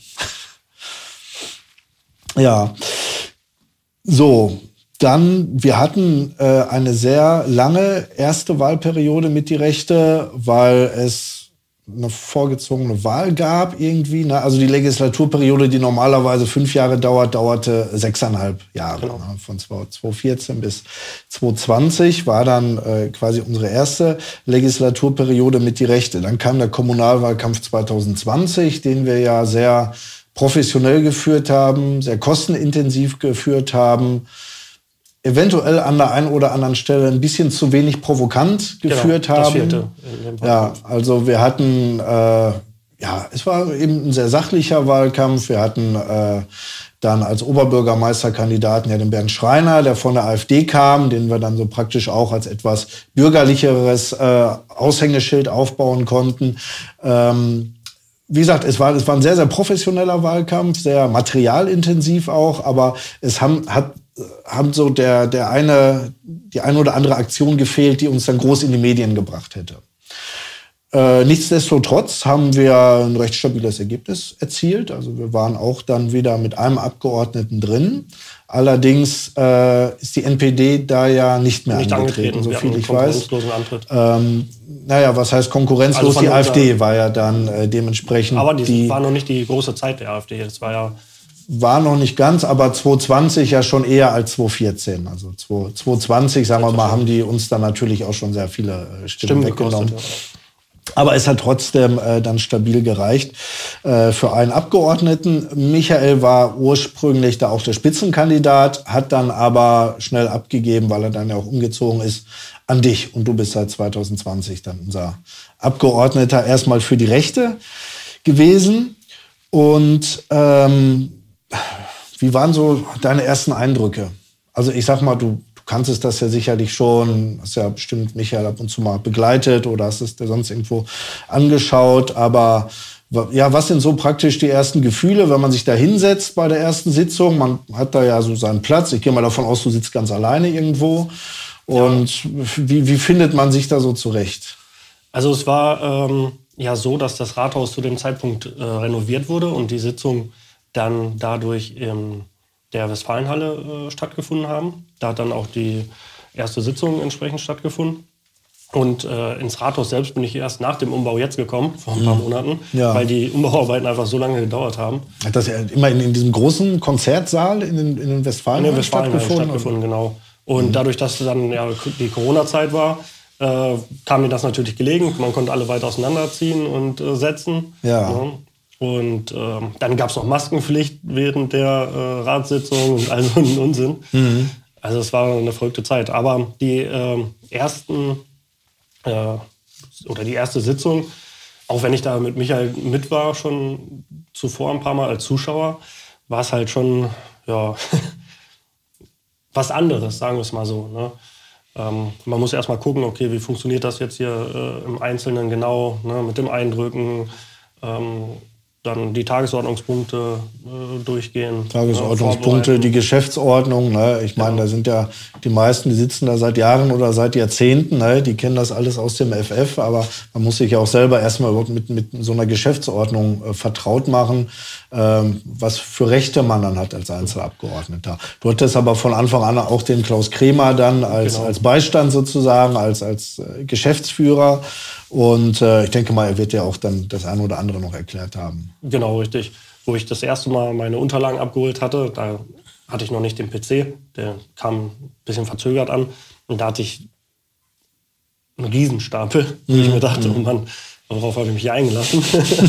Ja. So, dann, wir hatten äh, eine sehr lange erste Wahlperiode mit die Rechte, weil es eine vorgezogene Wahl gab irgendwie. Ne? Also die Legislaturperiode, die normalerweise fünf Jahre dauert, dauerte sechseinhalb Jahre. Genau. Ne? Von zweitausendvierzehn bis zweitausendzwanzig war dann äh, quasi unsere erste Legislaturperiode mit die Rechte. Dann kam der Kommunalwahlkampf zweitausendzwanzig, den wir ja sehr professionell geführt haben, sehr kostenintensiv geführt haben, eventuell an der einen oder anderen Stelle ein bisschen zu wenig provokant geführt genau, das haben. fehlte. Ja, also wir hatten äh, ja, es war eben ein sehr sachlicher Wahlkampf. Wir hatten äh, dann als Oberbürgermeisterkandidaten ja den Bernd Schreiner, der von der AfD kam, den wir dann so praktisch auch als etwas bürgerlicheres äh, Aushängeschild aufbauen konnten. Ähm, Wie gesagt, es war, es war ein sehr, sehr professioneller Wahlkampf, sehr materialintensiv auch, aber es haben, hat, haben so der, der eine, die eine oder andere Aktion gefehlt, die uns dann groß in die Medien gebracht hätte. Äh, nichtsdestotrotz haben wir ein recht stabiles Ergebnis erzielt. Also wir waren auch dann wieder mit einem Abgeordneten drin. Allerdings äh, ist die N P D da ja nicht mehr nicht angetreten, so viel ich weiß. Antritt. Ähm, naja, was heißt konkurrenzlos? Also die AfD war ja dann äh, dementsprechend. Aber die, die war noch nicht die große Zeit der AfD. Das war ja war noch nicht ganz, aber zwanzig zwanzig ja schon eher als zwanzig vierzehn. Also zwanzig zwanzig, sagen wir mal, haben die uns dann natürlich auch schon sehr viele äh, Stimmen, Stimmen weggenommen. Gekostet, ja. Aber es hat trotzdem äh, dann stabil gereicht äh, für einen Abgeordneten. Michael war ursprünglich da auch der Spitzenkandidat, hat dann aber schnell abgegeben, weil er dann ja auch umgezogen ist, an dich. Und du bist seit zwanzig zwanzig dann unser Abgeordneter erstmal für die Rechte gewesen. Und ähm, wie waren so deine ersten Eindrücke? Also ich sag mal, du kanntest das ja sicherlich schon, hast ja bestimmt Michael ab und zu mal begleitet oder hast es dir sonst irgendwo angeschaut. Aber ja, was sind so praktisch die ersten Gefühle, wenn man sich da hinsetzt bei der ersten Sitzung? Man hat da ja so seinen Platz. Ich gehe mal davon aus, du sitzt ganz alleine irgendwo. Und ja. wie, wie findet man sich da so zurecht? Also es war ähm, ja so, dass das Rathaus zu dem Zeitpunkt äh, renoviert wurde und die Sitzung dann dadurch im der Westfalenhalle äh, stattgefunden haben. Da hat dann auch die erste Sitzung entsprechend stattgefunden. Und äh, ins Rathaus selbst bin ich erst nach dem Umbau jetzt gekommen, vor ein paar mhm. Monaten, ja. weil die Umbauarbeiten einfach so lange gedauert haben. Hat das ja immer in, in diesem großen Konzertsaal in den, in den Westfalenhallen in den Westfalenhallen stattgefunden? stattgefunden, genau. Und mhm. dadurch, dass dann ja die Corona-Zeit war, äh, kam mir das natürlich gelegen. Man konnte alle weit auseinanderziehen und äh, setzen. Ja. ja. Und ähm, dann gab es noch Maskenpflicht während der äh, Ratssitzung und all so einen Unsinn. Mhm. Also es war eine verrückte Zeit. Aber die äh, ersten äh, oder die erste Sitzung, auch wenn ich da mit Michael mit war, schon zuvor ein paar Mal als Zuschauer, war es halt schon ja was anderes, sagen wir es mal so. Ne? Ähm, man muss erst mal gucken, okay, wie funktioniert das jetzt hier äh, im Einzelnen genau, ne, mit dem Eindrücken. Ähm, Dann die Tagesordnungspunkte äh, durchgehen. Tagesordnungspunkte, äh, die Geschäftsordnung. Ne? Ich meine, ja. da sind ja die meisten, die sitzen da seit Jahren oder seit Jahrzehnten. Ne? Die kennen das alles aus dem F F. Aber man muss sich ja auch selber erstmal mit, mit so einer Geschäftsordnung äh, vertraut machen, ähm, was für Rechte man dann hat als Einzelabgeordneter. Du hattest aber von Anfang an auch den Klaus Kremer dann als, genau. als Beistand sozusagen, als, als äh, Geschäftsführer. Und äh, ich denke mal, er wird ja auch dann das eine oder andere noch erklärt haben. Genau, richtig. Wo ich das erste Mal meine Unterlagen abgeholt hatte, da hatte ich noch nicht den P C. Der kam ein bisschen verzögert an. Und da hatte ich einen Riesenstapel. Mhm. Und ich mir dachte, oh Mann, worauf habe ich mich hier eingelassen?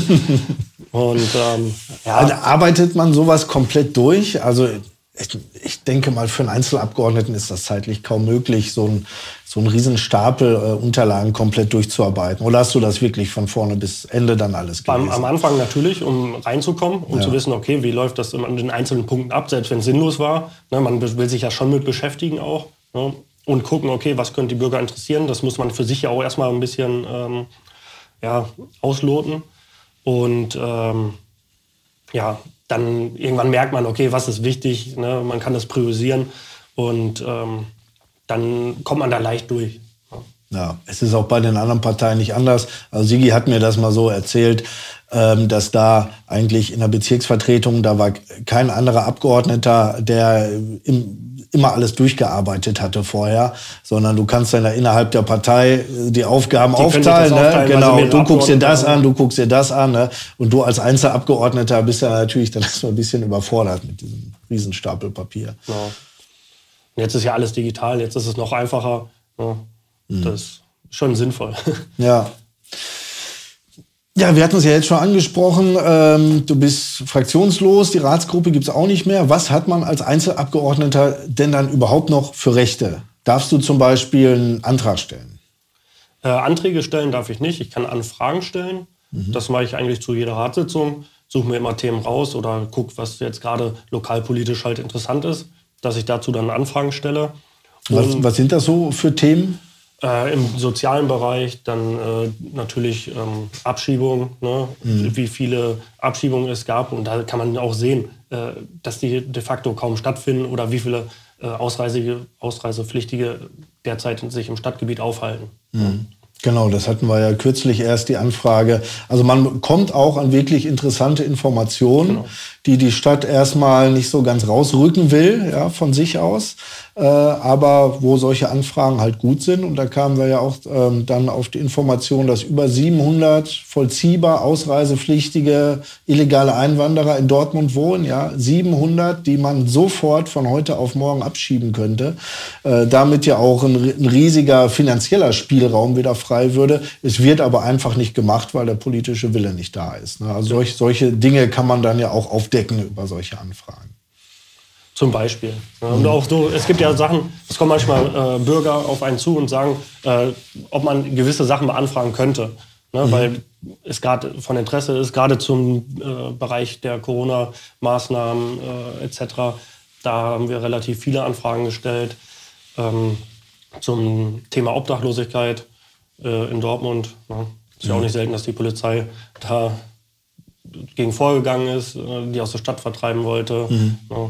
Und ähm, ja. Also arbeitet man sowas komplett durch? Also ich, ich denke mal, für einen Einzelabgeordneten ist das zeitlich kaum möglich, so ein so einen riesen Stapel äh, Unterlagen komplett durchzuarbeiten. Oder hast du das wirklich von vorne bis Ende dann alles gelesen? Am, am Anfang natürlich, um reinzukommen, um ja. zu wissen, okay, wie läuft das an den einzelnen Punkten ab, selbst wenn es sinnlos war. Ne, man will sich ja schon mit beschäftigen auch. Ne, und gucken, okay, was könnte die Bürger interessieren. Das muss man für sich ja auch erstmal ein bisschen ähm, ja, ausloten. Und ähm, ja, dann irgendwann merkt man, okay, was ist wichtig. Ne, man kann das priorisieren und ähm, dann kommt man da leicht durch. Ja, es ist auch bei den anderen Parteien nicht anders. Also Sigi hat mir das mal so erzählt, dass da eigentlich in der Bezirksvertretung, da war kein anderer Abgeordneter, der im, immer alles durchgearbeitet hatte vorher, sondern du kannst dann innerhalb der Partei die Aufgaben die aufteilen. Ne? aufteilen genau, du guckst dir das an, du guckst dir das an. Ne? Und du als Einzelabgeordneter bist ja natürlich dann erstmal ein bisschen überfordert mit diesem Riesenstapel Papier. Ja. Jetzt ist ja alles digital, jetzt ist es noch einfacher. Ja, mhm. Das ist schon sinnvoll. Ja. Ja, wir hatten es ja jetzt schon angesprochen. Ähm, du bist fraktionslos, die Ratsgruppe gibt es auch nicht mehr. Was hat man als Einzelabgeordneter denn dann überhaupt noch für Rechte? Darfst du zum Beispiel einen Antrag stellen? Äh, Anträge stellen darf ich nicht. Ich kann Anfragen stellen. Mhm. Das mache ich eigentlich zu jeder Ratssitzung. Suche mir immer Themen raus oder gucke, was jetzt gerade lokalpolitisch halt interessant ist, dass ich dazu dann Anfragen stelle. Was, was sind das so für Themen? Äh, Im sozialen Bereich dann äh, natürlich ähm, Abschiebungen, ne? Mhm. Wie viele Abschiebungen es gab. Und da kann man auch sehen, äh, dass die de facto kaum stattfinden oder wie viele äh, Ausreise, Ausreisepflichtige derzeit sich im Stadtgebiet aufhalten. Mhm. Genau, das hatten wir ja kürzlich erst die Anfrage. Also man kommt auch an wirklich interessante Informationen, genau, die die Stadt erstmal nicht so ganz rausrücken will, ja, von sich aus, äh, aber wo solche Anfragen halt gut sind. Und da kamen wir ja auch ähm, dann auf die Information, dass über siebenhundert vollziehbar ausreisepflichtige illegale Einwanderer in Dortmund wohnen, ja, siebenhundert, die man sofort von heute auf morgen abschieben könnte. Äh, damit ja auch ein, ein riesiger finanzieller Spielraum wieder frei würde. Es wird aber einfach nicht gemacht, weil der politische Wille nicht da ist. Ne? Also solch, solche Dinge kann man dann ja auch aufdecken über solche Anfragen. Zum Beispiel. Ja, und auch so, es gibt ja Sachen, es kommen manchmal äh, Bürger auf einen zu und sagen, äh, ob man gewisse Sachen beanfragen könnte. Ne? Mhm. Weil es gerade von Interesse ist, gerade zum äh, Bereich der Corona-Maßnahmen äh, et cetera. Da haben wir relativ viele Anfragen gestellt. Ähm, zum Thema Obdachlosigkeit äh, in Dortmund. Ne? Ist ja auch nicht selten, dass die Polizei da gegen vorgegangen ist, die aus der Stadt vertreiben wollte. Mhm. Ja.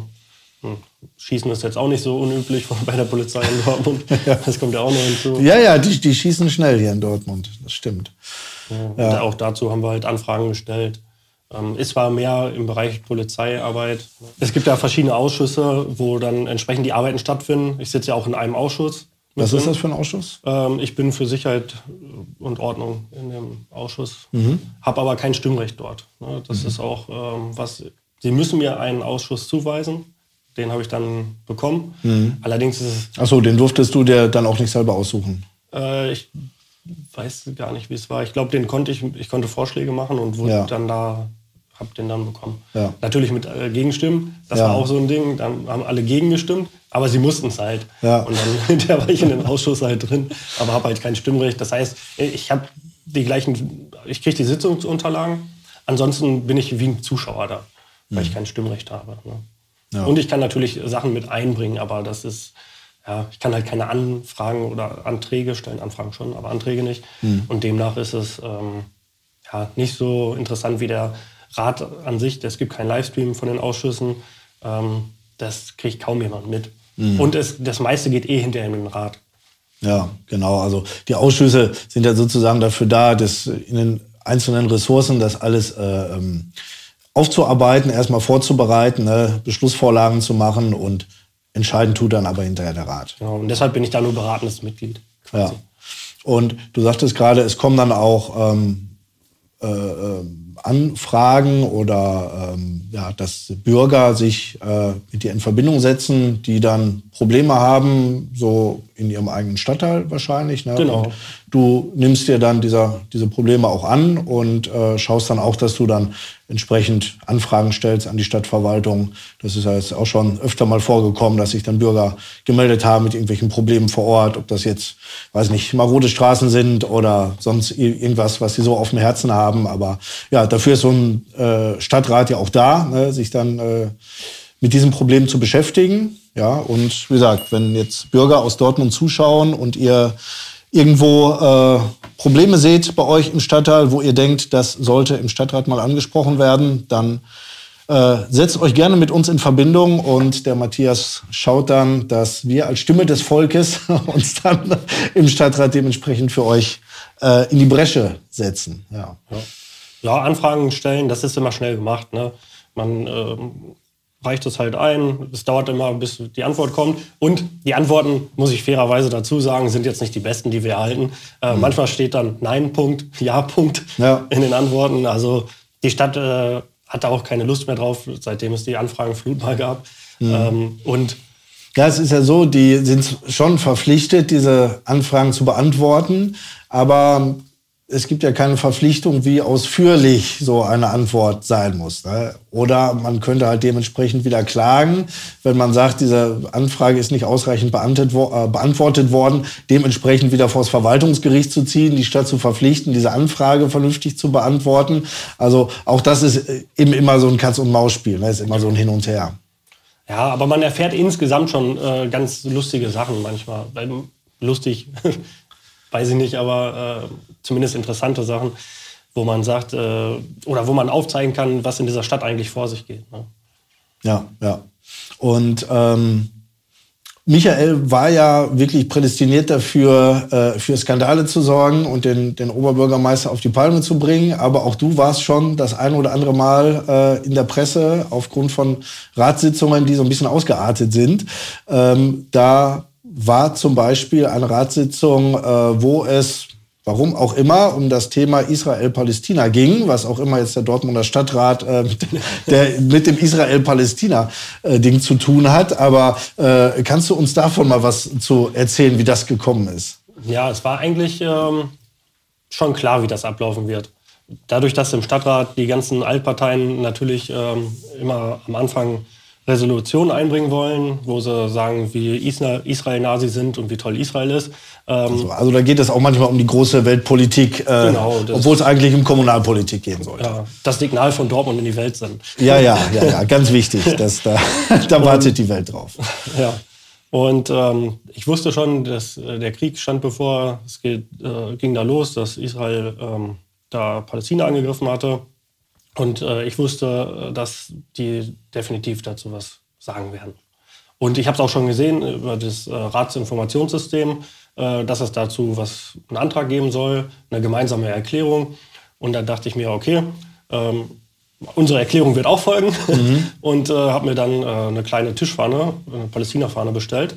Schießen ist jetzt auch nicht so unüblich bei der Polizei in Dortmund. Das kommt ja auch noch hinzu. Ja, ja, die, die schießen schnell hier in Dortmund. Das stimmt. Ja, ja. Auch dazu haben wir halt Anfragen gestellt. Ähm, ist zwar mehr im Bereich Polizeiarbeit. Es gibt ja verschiedene Ausschüsse, wo dann entsprechend die Arbeiten stattfinden. Ich sitze ja auch in einem Ausschuss. Was ist das für ein Ausschuss? Ähm, ich bin für Sicherheit und Ordnung in dem Ausschuss, mhm. habe aber kein Stimmrecht dort. Ne? Das mhm. ist auch ähm, was. Sie müssen mir einen Ausschuss zuweisen. Den habe ich dann bekommen. Mhm. Allerdings ist es. Ach so, den durftest du dir dann auch nicht selber aussuchen? Äh, ich weiß gar nicht, wie es war. Ich glaube, den konnte ich. Ich konnte Vorschläge machen und wurde ja. dann da. Hab den dann bekommen. Ja. Natürlich mit äh, Gegenstimmen. Das ja. war auch so ein Ding. Dann haben alle gegengestimmt, aber sie mussten es halt. Ja. Und dann hinterher war ich in dem Ausschuss halt drin, aber habe halt kein Stimmrecht. Das heißt, ich habe die gleichen. Ich kriege die Sitzungsunterlagen. Ansonsten bin ich wie ein Zuschauer da, weil mhm. ich kein Stimmrecht habe. Ne? Ja. Und ich kann natürlich Sachen mit einbringen, aber das ist, ja, ich kann halt keine Anfragen oder Anträge stellen, Anfragen schon, aber Anträge nicht. Mhm. Und demnach ist es ähm, ja, nicht so interessant wie der Rat an sich. Es gibt keinen Livestream von den Ausschüssen. Ähm, das kriegt kaum jemand mit. Mhm. Und es, das meiste geht eh hinterher in den Rat. Ja, genau. Also die Ausschüsse sind ja sozusagen dafür da, dass in den einzelnen Ressourcen das alles äh, ähm, aufzuarbeiten, erstmal vorzubereiten, ne, Beschlussvorlagen zu machen und entscheiden tut dann aber hinterher der Rat. Genau, und deshalb bin ich da nur beratendes Mitglied. Quasi. Ja. Und du sagtest gerade, es kommen dann auch ähm, äh, äh, Anfragen oder ähm, ja, dass Bürger sich äh, mit dir in Verbindung setzen, die dann Probleme haben, so in ihrem eigenen Stadtteil wahrscheinlich. Ne? Genau. Und du nimmst dir dann dieser, diese Probleme auch an und äh, schaust dann auch, dass du dann entsprechend Anfragen stellst an die Stadtverwaltung. Das ist ja jetzt auch schon öfter mal vorgekommen, dass sich dann Bürger gemeldet haben mit irgendwelchen Problemen vor Ort, ob das jetzt, weiß nicht, marode Straßen sind oder sonst irgendwas, was sie so auf dem Herzen haben. Aber ja, dafür ist so ein äh, Stadtrat ja auch da, ne, sich dann äh, mit diesem Problem zu beschäftigen. Ja, und wie gesagt, wenn jetzt Bürger aus Dortmund zuschauen und ihr irgendwo äh, Probleme seht bei euch im Stadtteil, wo ihr denkt, das sollte im Stadtrat mal angesprochen werden, dann äh, setzt euch gerne mit uns in Verbindung und der Matthias schaut dann, dass wir als Stimme des Volkes uns dann im Stadtrat dementsprechend für euch äh, in die Bresche setzen. Ja. Ja. Ja, Anfragen stellen, das ist immer schnell gemacht. Ne? Man äh, reicht es halt ein, es dauert immer, bis die Antwort kommt. Und die Antworten, muss ich fairerweise dazu sagen, sind jetzt nicht die besten, die wir erhalten. Äh, mhm. Manchmal steht dann Nein, Punkt, Ja, Punkt ja. in den Antworten. Also die Stadt äh, hat da auch keine Lust mehr drauf, seitdem es die Anfragenflut mal gab. Mhm. Ähm, und ja, es ist ja so, die sind schon verpflichtet, diese Anfragen zu beantworten. Aber es gibt ja keine Verpflichtung, wie ausführlich so eine Antwort sein muss. Ne? Oder man könnte halt dementsprechend wieder klagen, wenn man sagt, diese Anfrage ist nicht ausreichend beantwortet worden, dementsprechend wieder vor das Verwaltungsgericht zu ziehen, die Stadt zu verpflichten, diese Anfrage vernünftig zu beantworten. Also auch das ist eben immer so ein Katz-und-Maus-Spiel, ne? Ist immer so ein Hin und Her. Ja, aber man erfährt insgesamt schon äh, ganz lustige Sachen manchmal. Lustig, weiß ich nicht, aber äh, zumindest interessante Sachen, wo man sagt, äh, oder wo man aufzeigen kann, was in dieser Stadt eigentlich vor sich geht. Ne? Ja, ja. Und ähm, Michael war ja wirklich prädestiniert dafür, äh, für Skandale zu sorgen und den, den Oberbürgermeister auf die Palme zu bringen. Aber auch du warst schon das ein oder andere Mal äh, in der Presse aufgrund von Ratssitzungen, die so ein bisschen ausgeartet sind. Ähm, da war zum Beispiel eine Ratssitzung, äh, wo es, warum auch immer, um das Thema Israel-Palästina ging, was auch immer jetzt der Dortmunder Stadtrat äh, der mit dem Israel-Palästina-Ding zu tun hat. Aber äh, kannst du uns davon mal was zu erzählen, wie das gekommen ist? Ja, es war eigentlich ähm, schon klar, wie das ablaufen wird. Dadurch, dass im Stadtrat die ganzen Altparteien natürlich ähm, immer am Anfang Resolutionen einbringen wollen, wo sie sagen, wie Israel-Nazi sind und wie toll Israel ist. Ähm also, also da geht es auch manchmal um die große Weltpolitik, äh, genau, obwohl es eigentlich um Kommunalpolitik gehen sollte. Ja, das Signal von Dortmund in die Welt sind. Ja, ja, ja, ja, ganz wichtig. Das, da da wartet und, die Welt drauf. Ja, und ähm, ich wusste schon, dass äh, der Krieg stand bevor. Es geht, äh, ging da los, dass Israel ähm, da Palästina angegriffen hatte. Und äh, ich wusste, dass die definitiv dazu was sagen werden. Und ich habe es auch schon gesehen über das äh, Ratsinformationssystem, äh, dass es dazu was, einen Antrag geben soll, eine gemeinsame Erklärung. Und dann dachte ich mir, okay, ähm, unsere Erklärung wird auch folgen. Mhm. Und äh, habe mir dann äh, eine kleine Tischfahne, eine Palästina-Fahne bestellt.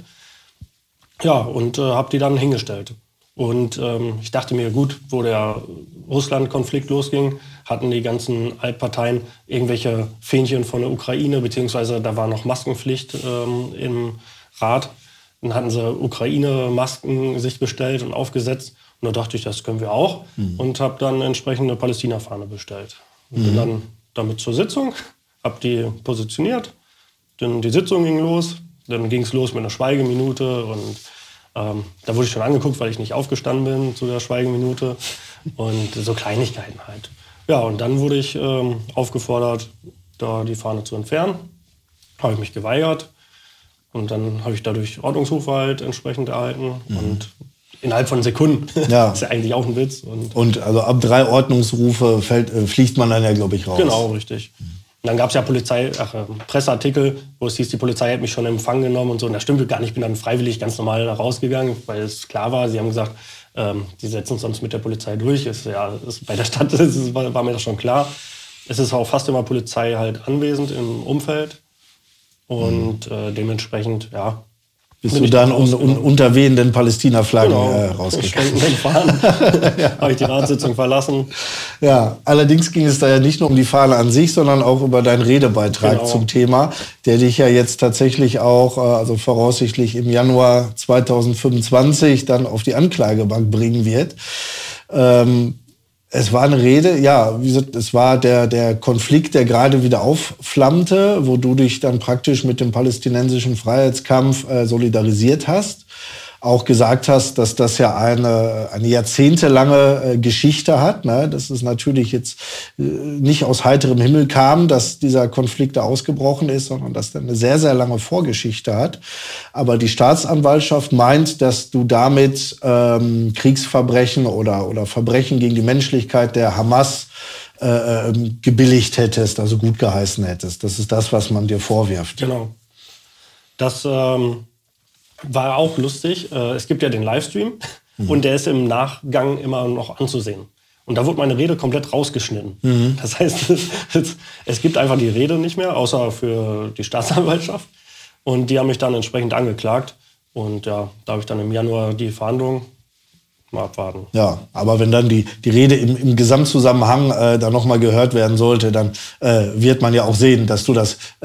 Ja, und äh, habe die dann hingestellt. Und ähm, ich dachte mir, gut, wo der Russland-Konflikt losging, hatten die ganzen Altparteien irgendwelche Fähnchen von der Ukraine, beziehungsweise da war noch Maskenpflicht ähm, im Rat. Dann hatten sie Ukraine-Masken sich bestellt und aufgesetzt. Und da dachte ich, das können wir auch. Mhm. Und habe dann entsprechend eine Palästina-Fahne bestellt. Und mhm. bin dann damit zur Sitzung, habe die positioniert. Dann die Sitzung ging los. Dann ging es los mit einer Schweigeminute und Ähm, da wurde ich schon angeguckt, weil ich nicht aufgestanden bin zu der Schweigeminute und so Kleinigkeiten halt. Ja, und dann wurde ich ähm, aufgefordert, da die Fahne zu entfernen. Habe ich mich geweigert und dann habe ich dadurch Ordnungsrufe halt entsprechend erhalten mhm. und innerhalb von Sekunden. Ja. Das ist ja eigentlich auch ein Witz. Und, und also ab drei Ordnungsrufe fällt, äh, fliegt man dann ja, glaube ich, raus. Genau, richtig. Mhm. Und dann gab es ja Polizei, ach, Presseartikel, wo es hieß, die Polizei hat mich schon in Empfang genommen und so. Und das stimmte gar nicht. Ich bin dann freiwillig ganz normal rausgegangen, weil es klar war. Sie haben gesagt, ähm, die setzen uns sonst mit der Polizei durch. Ist, ja, ist, bei der Stadt ist, war, war mir das schon klar. Es ist auch fast immer Polizei halt anwesend im Umfeld. Und äh, dementsprechend, ja. Bist du dann un, un, unter wehenden Palästina-Flaggen genau. äh, rausgegangen? Ja. Habe ich die Ratssitzung verlassen. Ja, allerdings ging es da ja nicht nur um die Fahne an sich, sondern auch über deinen Redebeitrag genau. zum Thema, der dich ja jetzt tatsächlich auch, also voraussichtlich im Januar zweitausendfünfundzwanzig dann auf die Anklagebank bringen wird. Ähm, Es war eine Rede, ja, wie gesagt, es war der, der Konflikt, der gerade wieder aufflammte, wo du dich dann praktisch mit dem palästinensischen Freiheitskampf äh, solidarisiert hast. Auch gesagt hast, dass das ja eine, eine jahrzehntelange äh, Geschichte hat, ne? Dass es natürlich jetzt äh, nicht aus heiterem Himmel kam, dass dieser Konflikt da ausgebrochen ist, sondern dass der eine sehr, sehr lange Vorgeschichte hat. Aber die Staatsanwaltschaft meint, dass du damit ähm, Kriegsverbrechen oder, oder Verbrechen gegen die Menschlichkeit der Hamas äh, ähm, gebilligt hättest, also gut geheißen hättest. Das ist das, was man dir vorwirft. Genau. Das ähm war auch lustig. Es gibt ja den Livestream mhm. und der ist im Nachgang immer noch anzusehen. Und da wurde meine Rede komplett rausgeschnitten. Mhm. Das heißt, es, es gibt einfach die Rede nicht mehr, außer für die Staatsanwaltschaft. Und die haben mich dann entsprechend angeklagt. Und ja, da habe ich dann im Januar die Verhandlung. Mal abwarten. Ja, aber wenn dann die, die Rede im, im Gesamtzusammenhang äh, da nochmal gehört werden sollte, dann äh, wird man ja auch sehen, dass du das äh,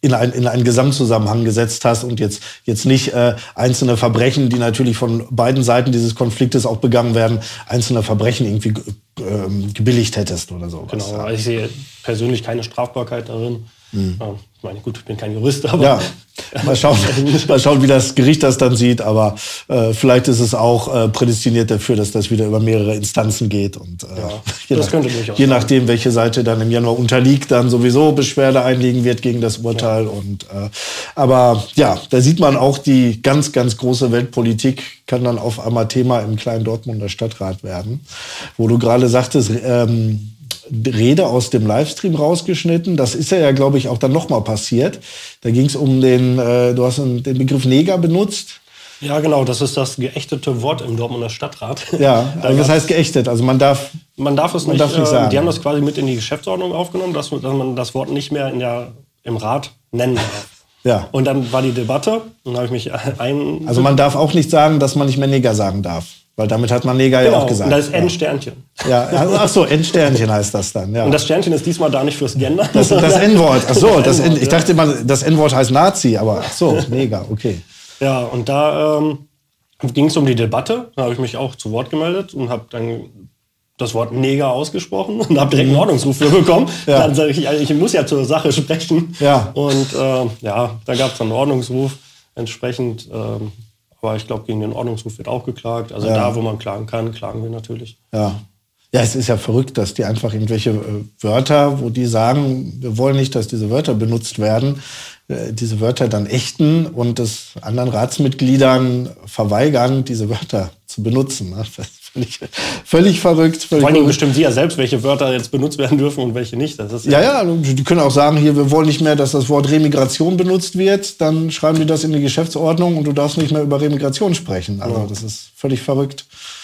in, ein, in einen Gesamtzusammenhang gesetzt hast und jetzt, jetzt nicht äh, einzelne Verbrechen, die natürlich von beiden Seiten dieses Konfliktes auch begangen werden, einzelne Verbrechen irgendwie äh, gebilligt hättest oder so. Genau, also ich sehe persönlich keine Strafbarkeit darin. Mhm. Ähm, ich meine, gut, ich bin kein Jurist, aber... Ja, mal schauen, mal schauen, wie das Gericht das dann sieht, aber äh, vielleicht ist es auch äh, prädestiniert dafür, dass das wieder über mehrere Instanzen geht und äh, ja, je, das nach, könnte durchaus je nachdem, welche Seite dann im Januar unterliegt, dann sowieso Beschwerde einlegen wird gegen das Urteil. Ja. Und äh, aber ja, da sieht man auch, die ganz, ganz große Weltpolitik kann dann auf einmal Thema im kleinen Dortmunder Stadtrat werden, wo du gerade sagtest, ähm, Rede aus dem Livestream rausgeschnitten. Das ist ja, ja glaube ich, auch dann nochmal passiert. Da ging es um den, äh, du hast den Begriff Neger benutzt. Ja, genau, das ist das geächtete Wort im Dortmunder Stadtrat. Ja, also was heißt geächtet? Also man darf... Man darf es man nicht, darf nicht sagen. Äh, die haben das quasi mit in die Geschäftsordnung aufgenommen, dass, dass man das Wort nicht mehr in der, im Rat nennen darf. Ja. Und dann war die Debatte, und dann habe ich mich ein... Also man darf auch nicht sagen, dass man nicht mehr Neger sagen darf. Weil damit hat man Neger genau, ja auch gesagt. Und da ist N-Sternchen. Ja, ach so, N-Sternchen heißt das dann. Ja. Und das Sternchen ist diesmal da nicht fürs Gender. Das, das N-Wort. Ach so, das N, ich dachte immer, das N-Wort heißt Nazi, aber ach so, Neger, okay. Ja, und da ähm, ging es um die Debatte. Da habe ich mich auch zu Wort gemeldet und habe dann das Wort Neger ausgesprochen und habe direkt einen Ordnungsruf für bekommen. Ja. Dann sage ich, ich muss ja zur Sache sprechen. Ja. Und äh, ja, da gab es dann einen Ordnungsruf entsprechend. Ähm, Aber ich glaube, gegen den Ordnungsruf wird auch geklagt. Also ja. Da, wo man klagen kann, klagen wir natürlich. Ja. Ja, es ist ja verrückt, dass die einfach irgendwelche äh, Wörter, wo die sagen, wir wollen nicht, dass diese Wörter benutzt werden, äh, diese Wörter dann ächten und es anderen Ratsmitgliedern verweigern, diese Wörter zu benutzen. Ne? Das ist völlig, völlig verrückt. Völlig Vor allen Dingen bestimmen Sie ja selbst, welche Wörter jetzt benutzt werden dürfen und welche nicht. Das ist ja, ja, ja, die können auch sagen, hier, wir wollen nicht mehr, dass das Wort Remigration benutzt wird. Dann schreiben die das in die Geschäftsordnung und du darfst nicht mehr über Remigration sprechen. Also ja. Das ist völlig verrückt.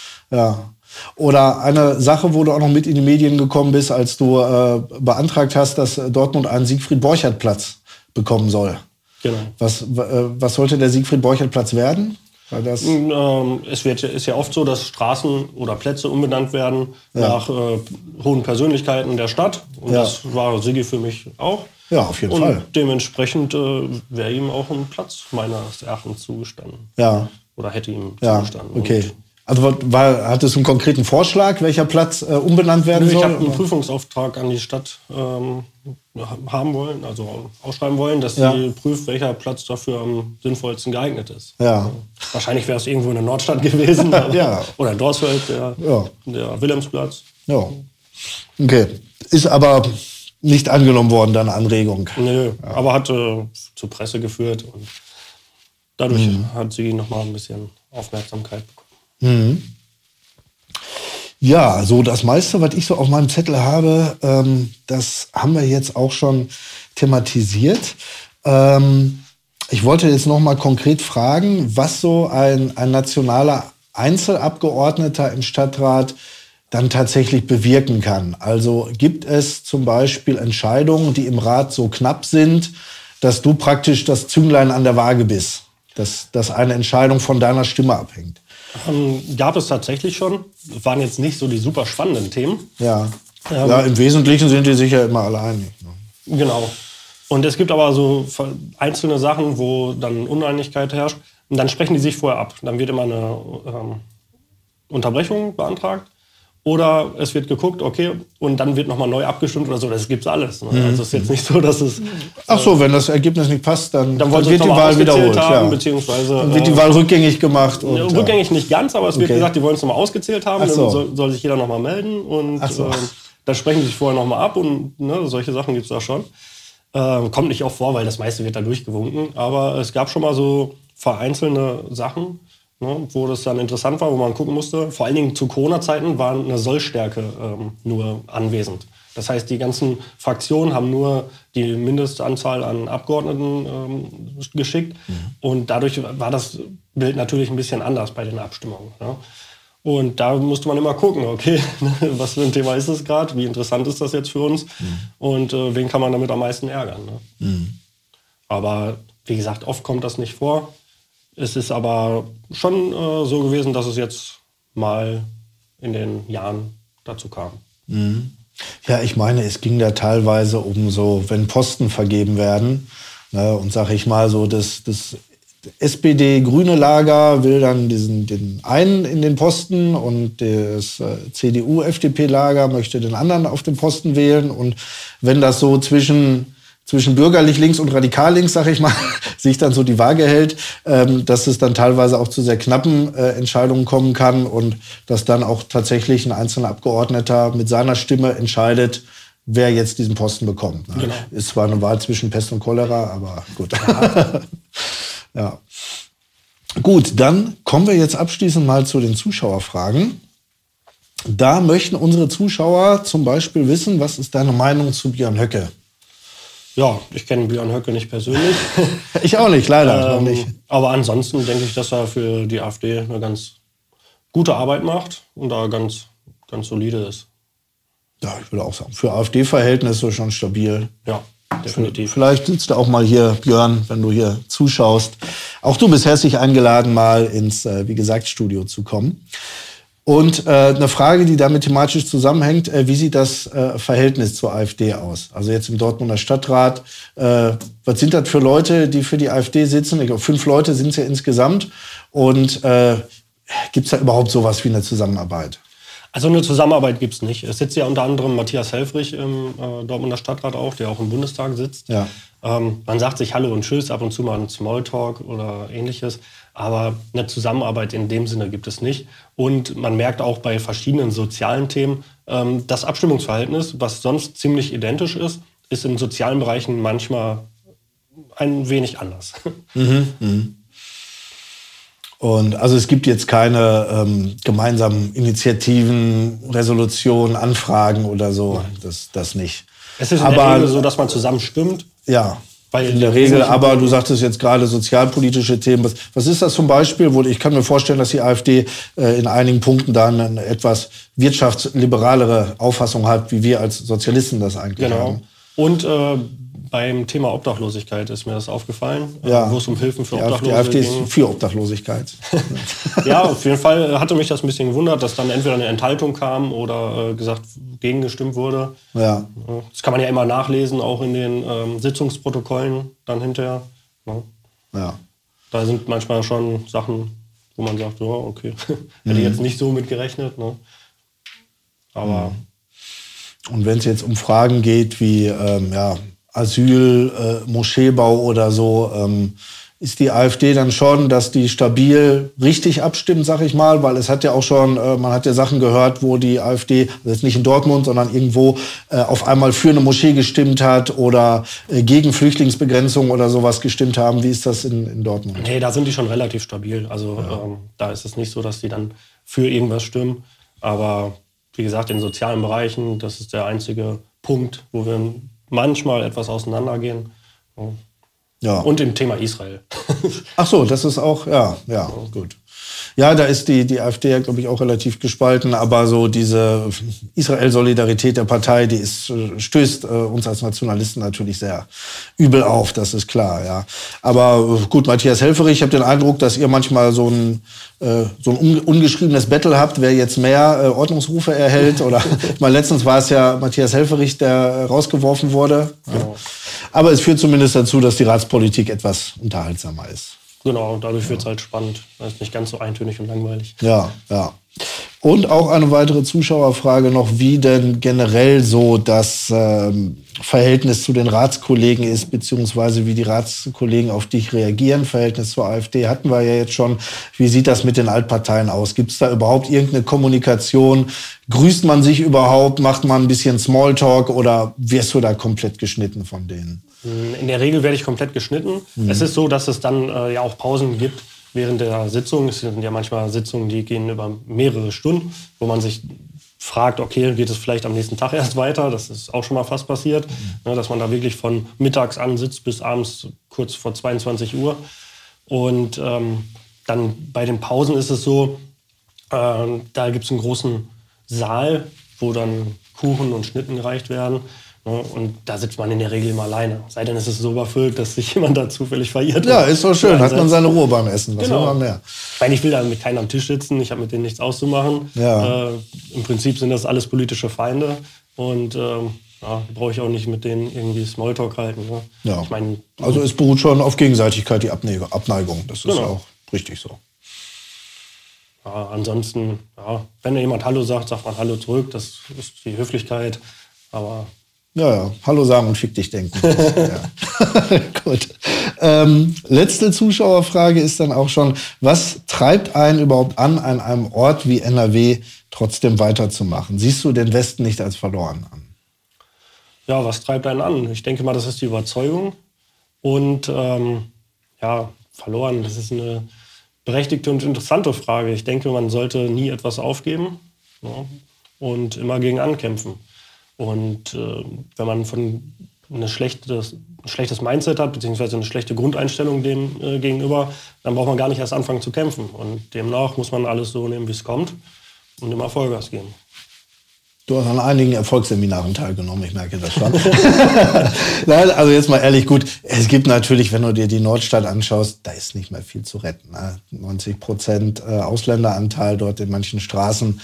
Ja. Oder eine Sache, wo du auch noch mit in die Medien gekommen bist, als du äh, beantragt hast, dass Dortmund einen Siegfried-Borchert-Platz bekommen soll. Genau. Was, äh, was sollte der Siegfried-Borchert-Platz werden? Weil das ähm, es wird, ist ja oft so, dass Straßen oder Plätze umbenannt werden ja. nach äh, hohen Persönlichkeiten der Stadt. Und ja. Das war Sigi für mich auch. Ja, auf jeden und Fall. Und dementsprechend äh, wäre ihm auch ein Platz meines Erachtens zugestanden. Ja. Oder hätte ihm ja. zugestanden. Okay. Und also war, hattest du einen konkreten Vorschlag, welcher Platz äh, umbenannt werden nö, soll? Ich habe einen Prüfungsauftrag an die Stadt ähm, haben wollen, also ausschreiben wollen, dass ja. sie prüft, welcher Platz dafür am sinnvollsten geeignet ist. Ja. Also, wahrscheinlich wäre es irgendwo in der Nordstadt gewesen. aber, ja. Oder in Dorsfeld, der, ja. der Wilhelmsplatz. Ja. Okay. Ist aber nicht angenommen worden, deine Anregung. Nö, ja. aber hat äh, zur Presse geführt und dadurch mhm. hat sie nochmal ein bisschen Aufmerksamkeit bekommen. Mhm. Ja, so das meiste, was ich so auf meinem Zettel habe, ähm, das haben wir jetzt auch schon thematisiert. Ähm, ich wollte jetzt noch mal konkret fragen, was so ein, ein nationaler Einzelabgeordneter im Stadtrat dann tatsächlich bewirken kann. Also gibt es zum Beispiel Entscheidungen, die im Rat so knapp sind, dass du praktisch das Zünglein an der Waage bist, dass, dass eine Entscheidung von deiner Stimme abhängt? Ähm, gab es tatsächlich schon. Das waren jetzt nicht so die super spannenden Themen. Ja, ähm, ja im Wesentlichen sind die sicher immer alle einig. Ne? Genau. Und es gibt aber so einzelne Sachen, wo dann Uneinigkeit herrscht. Und dann sprechen die sich vorher ab. Dann wird immer eine ähm, Unterbrechung beantragt. Oder es wird geguckt, okay, und dann wird nochmal neu abgestimmt oder so. Das gibt's alles. Ne? Mhm. Also es ist jetzt nicht so, dass es... Ach so, wenn das Ergebnis nicht passt, dann, dann, dann wird die Wahl wiederholt. Haben, ja. beziehungsweise, dann wird die Wahl rückgängig gemacht. Und, rückgängig nicht ganz, aber es wird okay. gesagt, die wollen es nochmal ausgezählt haben. So. Dann soll, soll sich jeder nochmal melden. Und so. äh, da sprechen sie sich vorher nochmal ab. Und ne, solche Sachen gibt's da schon. Äh, kommt nicht oft vor, weil das meiste wird da durchgewunken. Aber es gab schon mal so vereinzelte Sachen, ne, wo das dann interessant war, wo man gucken musste. Vor allen Dingen zu Corona-Zeiten war eine Sollstärke ähm, nur anwesend. Das heißt, die ganzen Fraktionen haben nur die Mindestanzahl an Abgeordneten ähm, geschickt. Mhm. Und dadurch war das Bild natürlich ein bisschen anders bei den Abstimmungen. Ja. Und da musste man immer gucken, okay, was für ein Thema ist das gerade, wie interessant ist das jetzt für uns mhm. und äh, wen kann man damit am meisten ärgern. Ne? Mhm. Aber wie gesagt, oft kommt das nicht vor. Es ist aber schon äh, so gewesen, dass es jetzt mal in den Jahren dazu kam. Mhm. Ja, ich meine, es ging da teilweise um so, wenn Posten vergeben werden, Ne? Und sag ich mal so, das, das S P D-grüne Lager will dann diesen, den einen in den Posten und das äh, C D U-F D P-Lager möchte den anderen auf den Posten wählen. Und wenn das so zwischen, zwischen bürgerlich links und radikal links, sag ich mal, sich dann so die Waage hält, ähm, dass es dann teilweise auch zu sehr knappen äh, Entscheidungen kommen kann und dass dann auch tatsächlich ein einzelner Abgeordneter mit seiner Stimme entscheidet, wer jetzt diesen Posten bekommt. Ne? Genau. Ist zwar eine Wahl zwischen Pest und Cholera, aber gut. Ja. Ja. Gut, dann kommen wir jetzt abschließend mal zu den Zuschauerfragen. Da möchten unsere Zuschauer zum Beispiel wissen, was ist deine Meinung zu Björn Höcke? Ja, ich kenne Björn Höcke nicht persönlich. Ich auch nicht, leider. ähm, noch nicht. Aber ansonsten denke ich, dass er für die AfD eine ganz gute Arbeit macht und da ganz, ganz solide ist. Ja, ich würde auch sagen, für AfD-Verhältnisse schon stabil. Ja. Definitiv. Vielleicht sitzt du auch mal hier, Björn, wenn du hier zuschaust. Auch du bist herzlich eingeladen, mal ins, äh, wie gesagt, Studio zu kommen. Und äh, eine Frage, die damit thematisch zusammenhängt, äh, wie sieht das äh, Verhältnis zur AfD aus? Also jetzt im Dortmunder Stadtrat, äh, was sind das für Leute, die für die AfD sitzen? Ich glaube, fünf Leute sind es ja insgesamt. Und äh, gibt es da überhaupt sowas wie eine Zusammenarbeit? Also eine Zusammenarbeit gibt es nicht. Es sitzt ja unter anderem Matthias Helfrich im äh, Dortmunder Stadtrat auch, der auch im Bundestag sitzt. Ja. Ähm, man sagt sich Hallo und Tschüss, ab und zu mal ein Smalltalk oder ähnliches. Aber eine Zusammenarbeit in dem Sinne gibt es nicht. Und man merkt auch bei verschiedenen sozialen Themen, ähm, das Abstimmungsverhältnis, was sonst ziemlich identisch ist, ist in sozialen Bereichen manchmal ein wenig anders. Mhm, mh. Und also es gibt jetzt keine ähm, gemeinsamen Initiativen, Resolutionen, Anfragen oder so. Das, das nicht. Es ist in aber, der Regel so, dass man zusammen stimmt. Ja, weil in der Regel. Aber du sagtest jetzt gerade sozialpolitische Themen. Was, was ist das zum Beispiel? Wo ich kann mir vorstellen, dass die AfD äh, in einigen Punkten da eine, eine etwas wirtschaftsliberalere Auffassung hat, wie wir als Sozialisten das eigentlich genau. haben. Und äh, beim Thema Obdachlosigkeit ist mir das aufgefallen, ja. wo es um Hilfen für die Obdachlose ging. Die AfD ging. ist für Obdachlosigkeit. Ja, auf jeden Fall hatte mich das ein bisschen gewundert, dass dann entweder eine Enthaltung kam oder äh, gesagt gegengestimmt wurde. Ja. Das kann man ja immer nachlesen, auch in den ähm, Sitzungsprotokollen dann hinterher. Ja. Ja. Da sind manchmal schon Sachen, wo man sagt, ja, okay, hätte ich Mhm. jetzt nicht so mit gerechnet. Ne? Aber... Mhm. Und wenn es jetzt um Fragen geht wie ähm, ja, Asyl, äh, Moscheebau oder so, ähm, ist die AfD dann schon, dass die stabil richtig abstimmt, sag ich mal, weil es hat ja auch schon, äh, man hat ja Sachen gehört, wo die AfD, also jetzt nicht in Dortmund, sondern irgendwo äh, auf einmal für eine Moschee gestimmt hat oder äh, gegen Flüchtlingsbegrenzung oder sowas gestimmt haben. Wie ist das in, in Dortmund? Nee, da sind die schon relativ stabil. Also ja. ähm, da ist es nicht so, dass die dann für irgendwas stimmen. Aber wie gesagt, in sozialen Bereichen, das ist der einzige Punkt, wo wir manchmal etwas auseinandergehen. Ja. Und im Thema Israel. Ach so, das ist auch, ja, ja, gut. Ja, da ist die, die AfD ja, glaube ich, auch relativ gespalten. Aber so diese Israel-Solidarität der Partei, die ist, stößt äh, uns als Nationalisten natürlich sehr übel auf, das ist klar, ja. Aber gut, Matthias Helfferich, ich habe den Eindruck, dass ihr manchmal so ein, äh, so ein un ungeschriebenes Battle habt, wer jetzt mehr äh, Ordnungsrufe erhält. Oder ich meine, letztens war es ja Matthias Helfferich, der rausgeworfen wurde. Ja. Aber es führt zumindest dazu, dass die Ratspolitik etwas unterhaltsamer ist. Genau, dadurch wird es halt spannend. Das ist nicht ganz so eintönig und langweilig. Ja, ja. Und auch eine weitere Zuschauerfrage noch, wie denn generell so das ähm, Verhältnis zu den Ratskollegen ist, beziehungsweise wie die Ratskollegen auf dich reagieren. Verhältnis zur AfD hatten wir ja jetzt schon. Wie sieht das mit den Altparteien aus? Gibt es da überhaupt irgendeine Kommunikation? Grüßt man sich überhaupt? Macht man ein bisschen Smalltalk oder wirst du da komplett geschnitten von denen? In der Regel werde ich komplett geschnitten. Mhm. Es ist so, dass es dann äh, ja auch Pausen gibt während der Sitzung. Es sind ja manchmal Sitzungen, die gehen über mehrere Stunden, wo man sich fragt, okay, geht es vielleicht am nächsten Tag erst weiter? Das ist auch schon mal fast passiert, mhm. ne, dass man da wirklich von mittags an sitzt bis abends kurz vor zweiundzwanzig Uhr. Und ähm, dann bei den Pausen ist es so, äh, da gibt es einen großen Saal, wo dann Kuchen und Schnitten gereicht werden. Und da sitzt man in der Regel immer alleine. Sei denn, es ist so überfüllt, dass sich jemand da zufällig verirrt. Ja, ist doch schön. Hat man seine Ruhe beim Essen. Was genau. will man mehr? Ich meine, ich will da mit keinem am Tisch sitzen. Ich habe mit denen nichts auszumachen. Ja. Äh, Im Prinzip sind das alles politische Feinde. Und äh, Ja, brauche ich auch nicht mit denen irgendwie Smalltalk halten. Ne? Ja. Ich mein, also es beruht schon auf Gegenseitigkeit, die Abneigung. Das ist genau. auch richtig so. Ja, ansonsten, ja, wenn jemand Hallo sagt, sagt man Hallo zurück. Das ist die Höflichkeit. Aber ja, ja, Hallo sagen und fick dich denken. Ja. Gut. Ähm, letzte Zuschauerfrage ist dann auch schon, was treibt einen überhaupt an, an einem Ort wie N R W trotzdem weiterzumachen? Siehst du den Westen nicht als verloren an? Ja, was treibt einen an? Ich denke mal, das ist die Überzeugung. Und ähm, ja, verloren, das ist eine berechtigte und interessante Frage. Ich denke, man sollte nie etwas aufgeben, ja, und immer gegen ankämpfen. Und äh, wenn man von eine schlechtes, ein schlechtes Mindset hat, beziehungsweise eine schlechte Grundeinstellung dem äh, gegenüber, dann braucht man gar nicht erst anfangen zu kämpfen. Und demnach muss man alles so nehmen, wie es kommt und immer Vollgas geben. Du hast an einigen Erfolgsseminaren teilgenommen, ich merke das schon. Nein, also jetzt mal ehrlich, gut, es gibt natürlich, wenn du dir die Nordstadt anschaust, da ist nicht mehr viel zu retten. Ne? neunzig Prozent Ausländeranteil dort in manchen Straßen.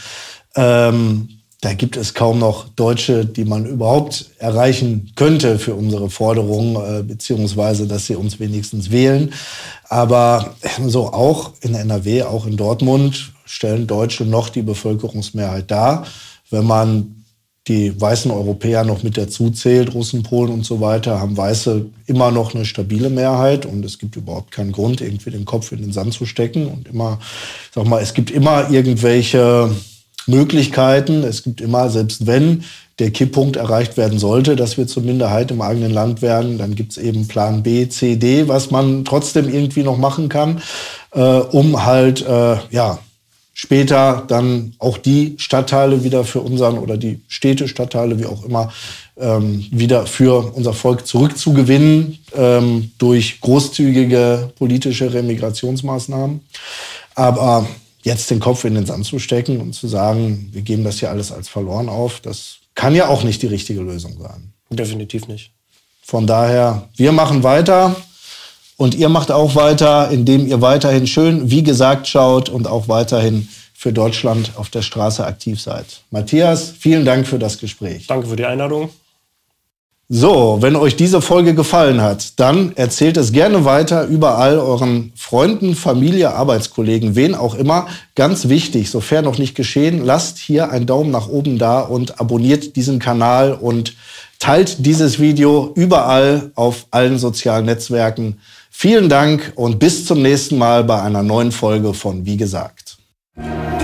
Ähm, da gibt es kaum noch Deutsche, die man überhaupt erreichen könnte für unsere Forderungen, äh, beziehungsweise, dass sie uns wenigstens wählen. Aber so auch in N R W, auch in Dortmund, stellen Deutsche noch die Bevölkerungsmehrheit dar. Wenn man die weißen Europäer noch mit dazu zählt, Russen, Polen und so weiter, haben Weiße immer noch eine stabile Mehrheit und es gibt überhaupt keinen Grund, irgendwie den Kopf in den Sand zu stecken. Und immer, sag mal, es gibt immer irgendwelche Möglichkeiten. Es gibt immer, selbst wenn der Kipppunkt erreicht werden sollte, dass wir zur Minderheit im eigenen Land werden, dann gibt es eben Plan B, C, D, was man trotzdem irgendwie noch machen kann, äh, um halt, äh, ja, später dann auch die Stadtteile wieder für unseren oder die Städte-Stadtteile, wie auch immer, ähm, wieder für unser Volk zurückzugewinnen ähm, durch großzügige politische Remigrationsmaßnahmen. Aber jetzt den Kopf in den Sand zu stecken und zu sagen, wir geben das hier alles als verloren auf, das kann ja auch nicht die richtige Lösung sein. Definitiv nicht. Von daher, wir machen weiter. Und ihr macht auch weiter, indem ihr weiterhin schön, wie gesagt, schaut und auch weiterhin für Deutschland auf der Straße aktiv seid. Matthias, vielen Dank für das Gespräch. Danke für die Einladung. So, wenn euch diese Folge gefallen hat, dann erzählt es gerne weiter überall euren Freunden, Familie, Arbeitskollegen, wen auch immer. Ganz wichtig, sofern noch nicht geschehen, lasst hier einen Daumen nach oben da und abonniert diesen Kanal und teilt dieses Video überall auf allen sozialen Netzwerken. Vielen Dank und bis zum nächsten Mal bei einer neuen Folge von Wie gesagt.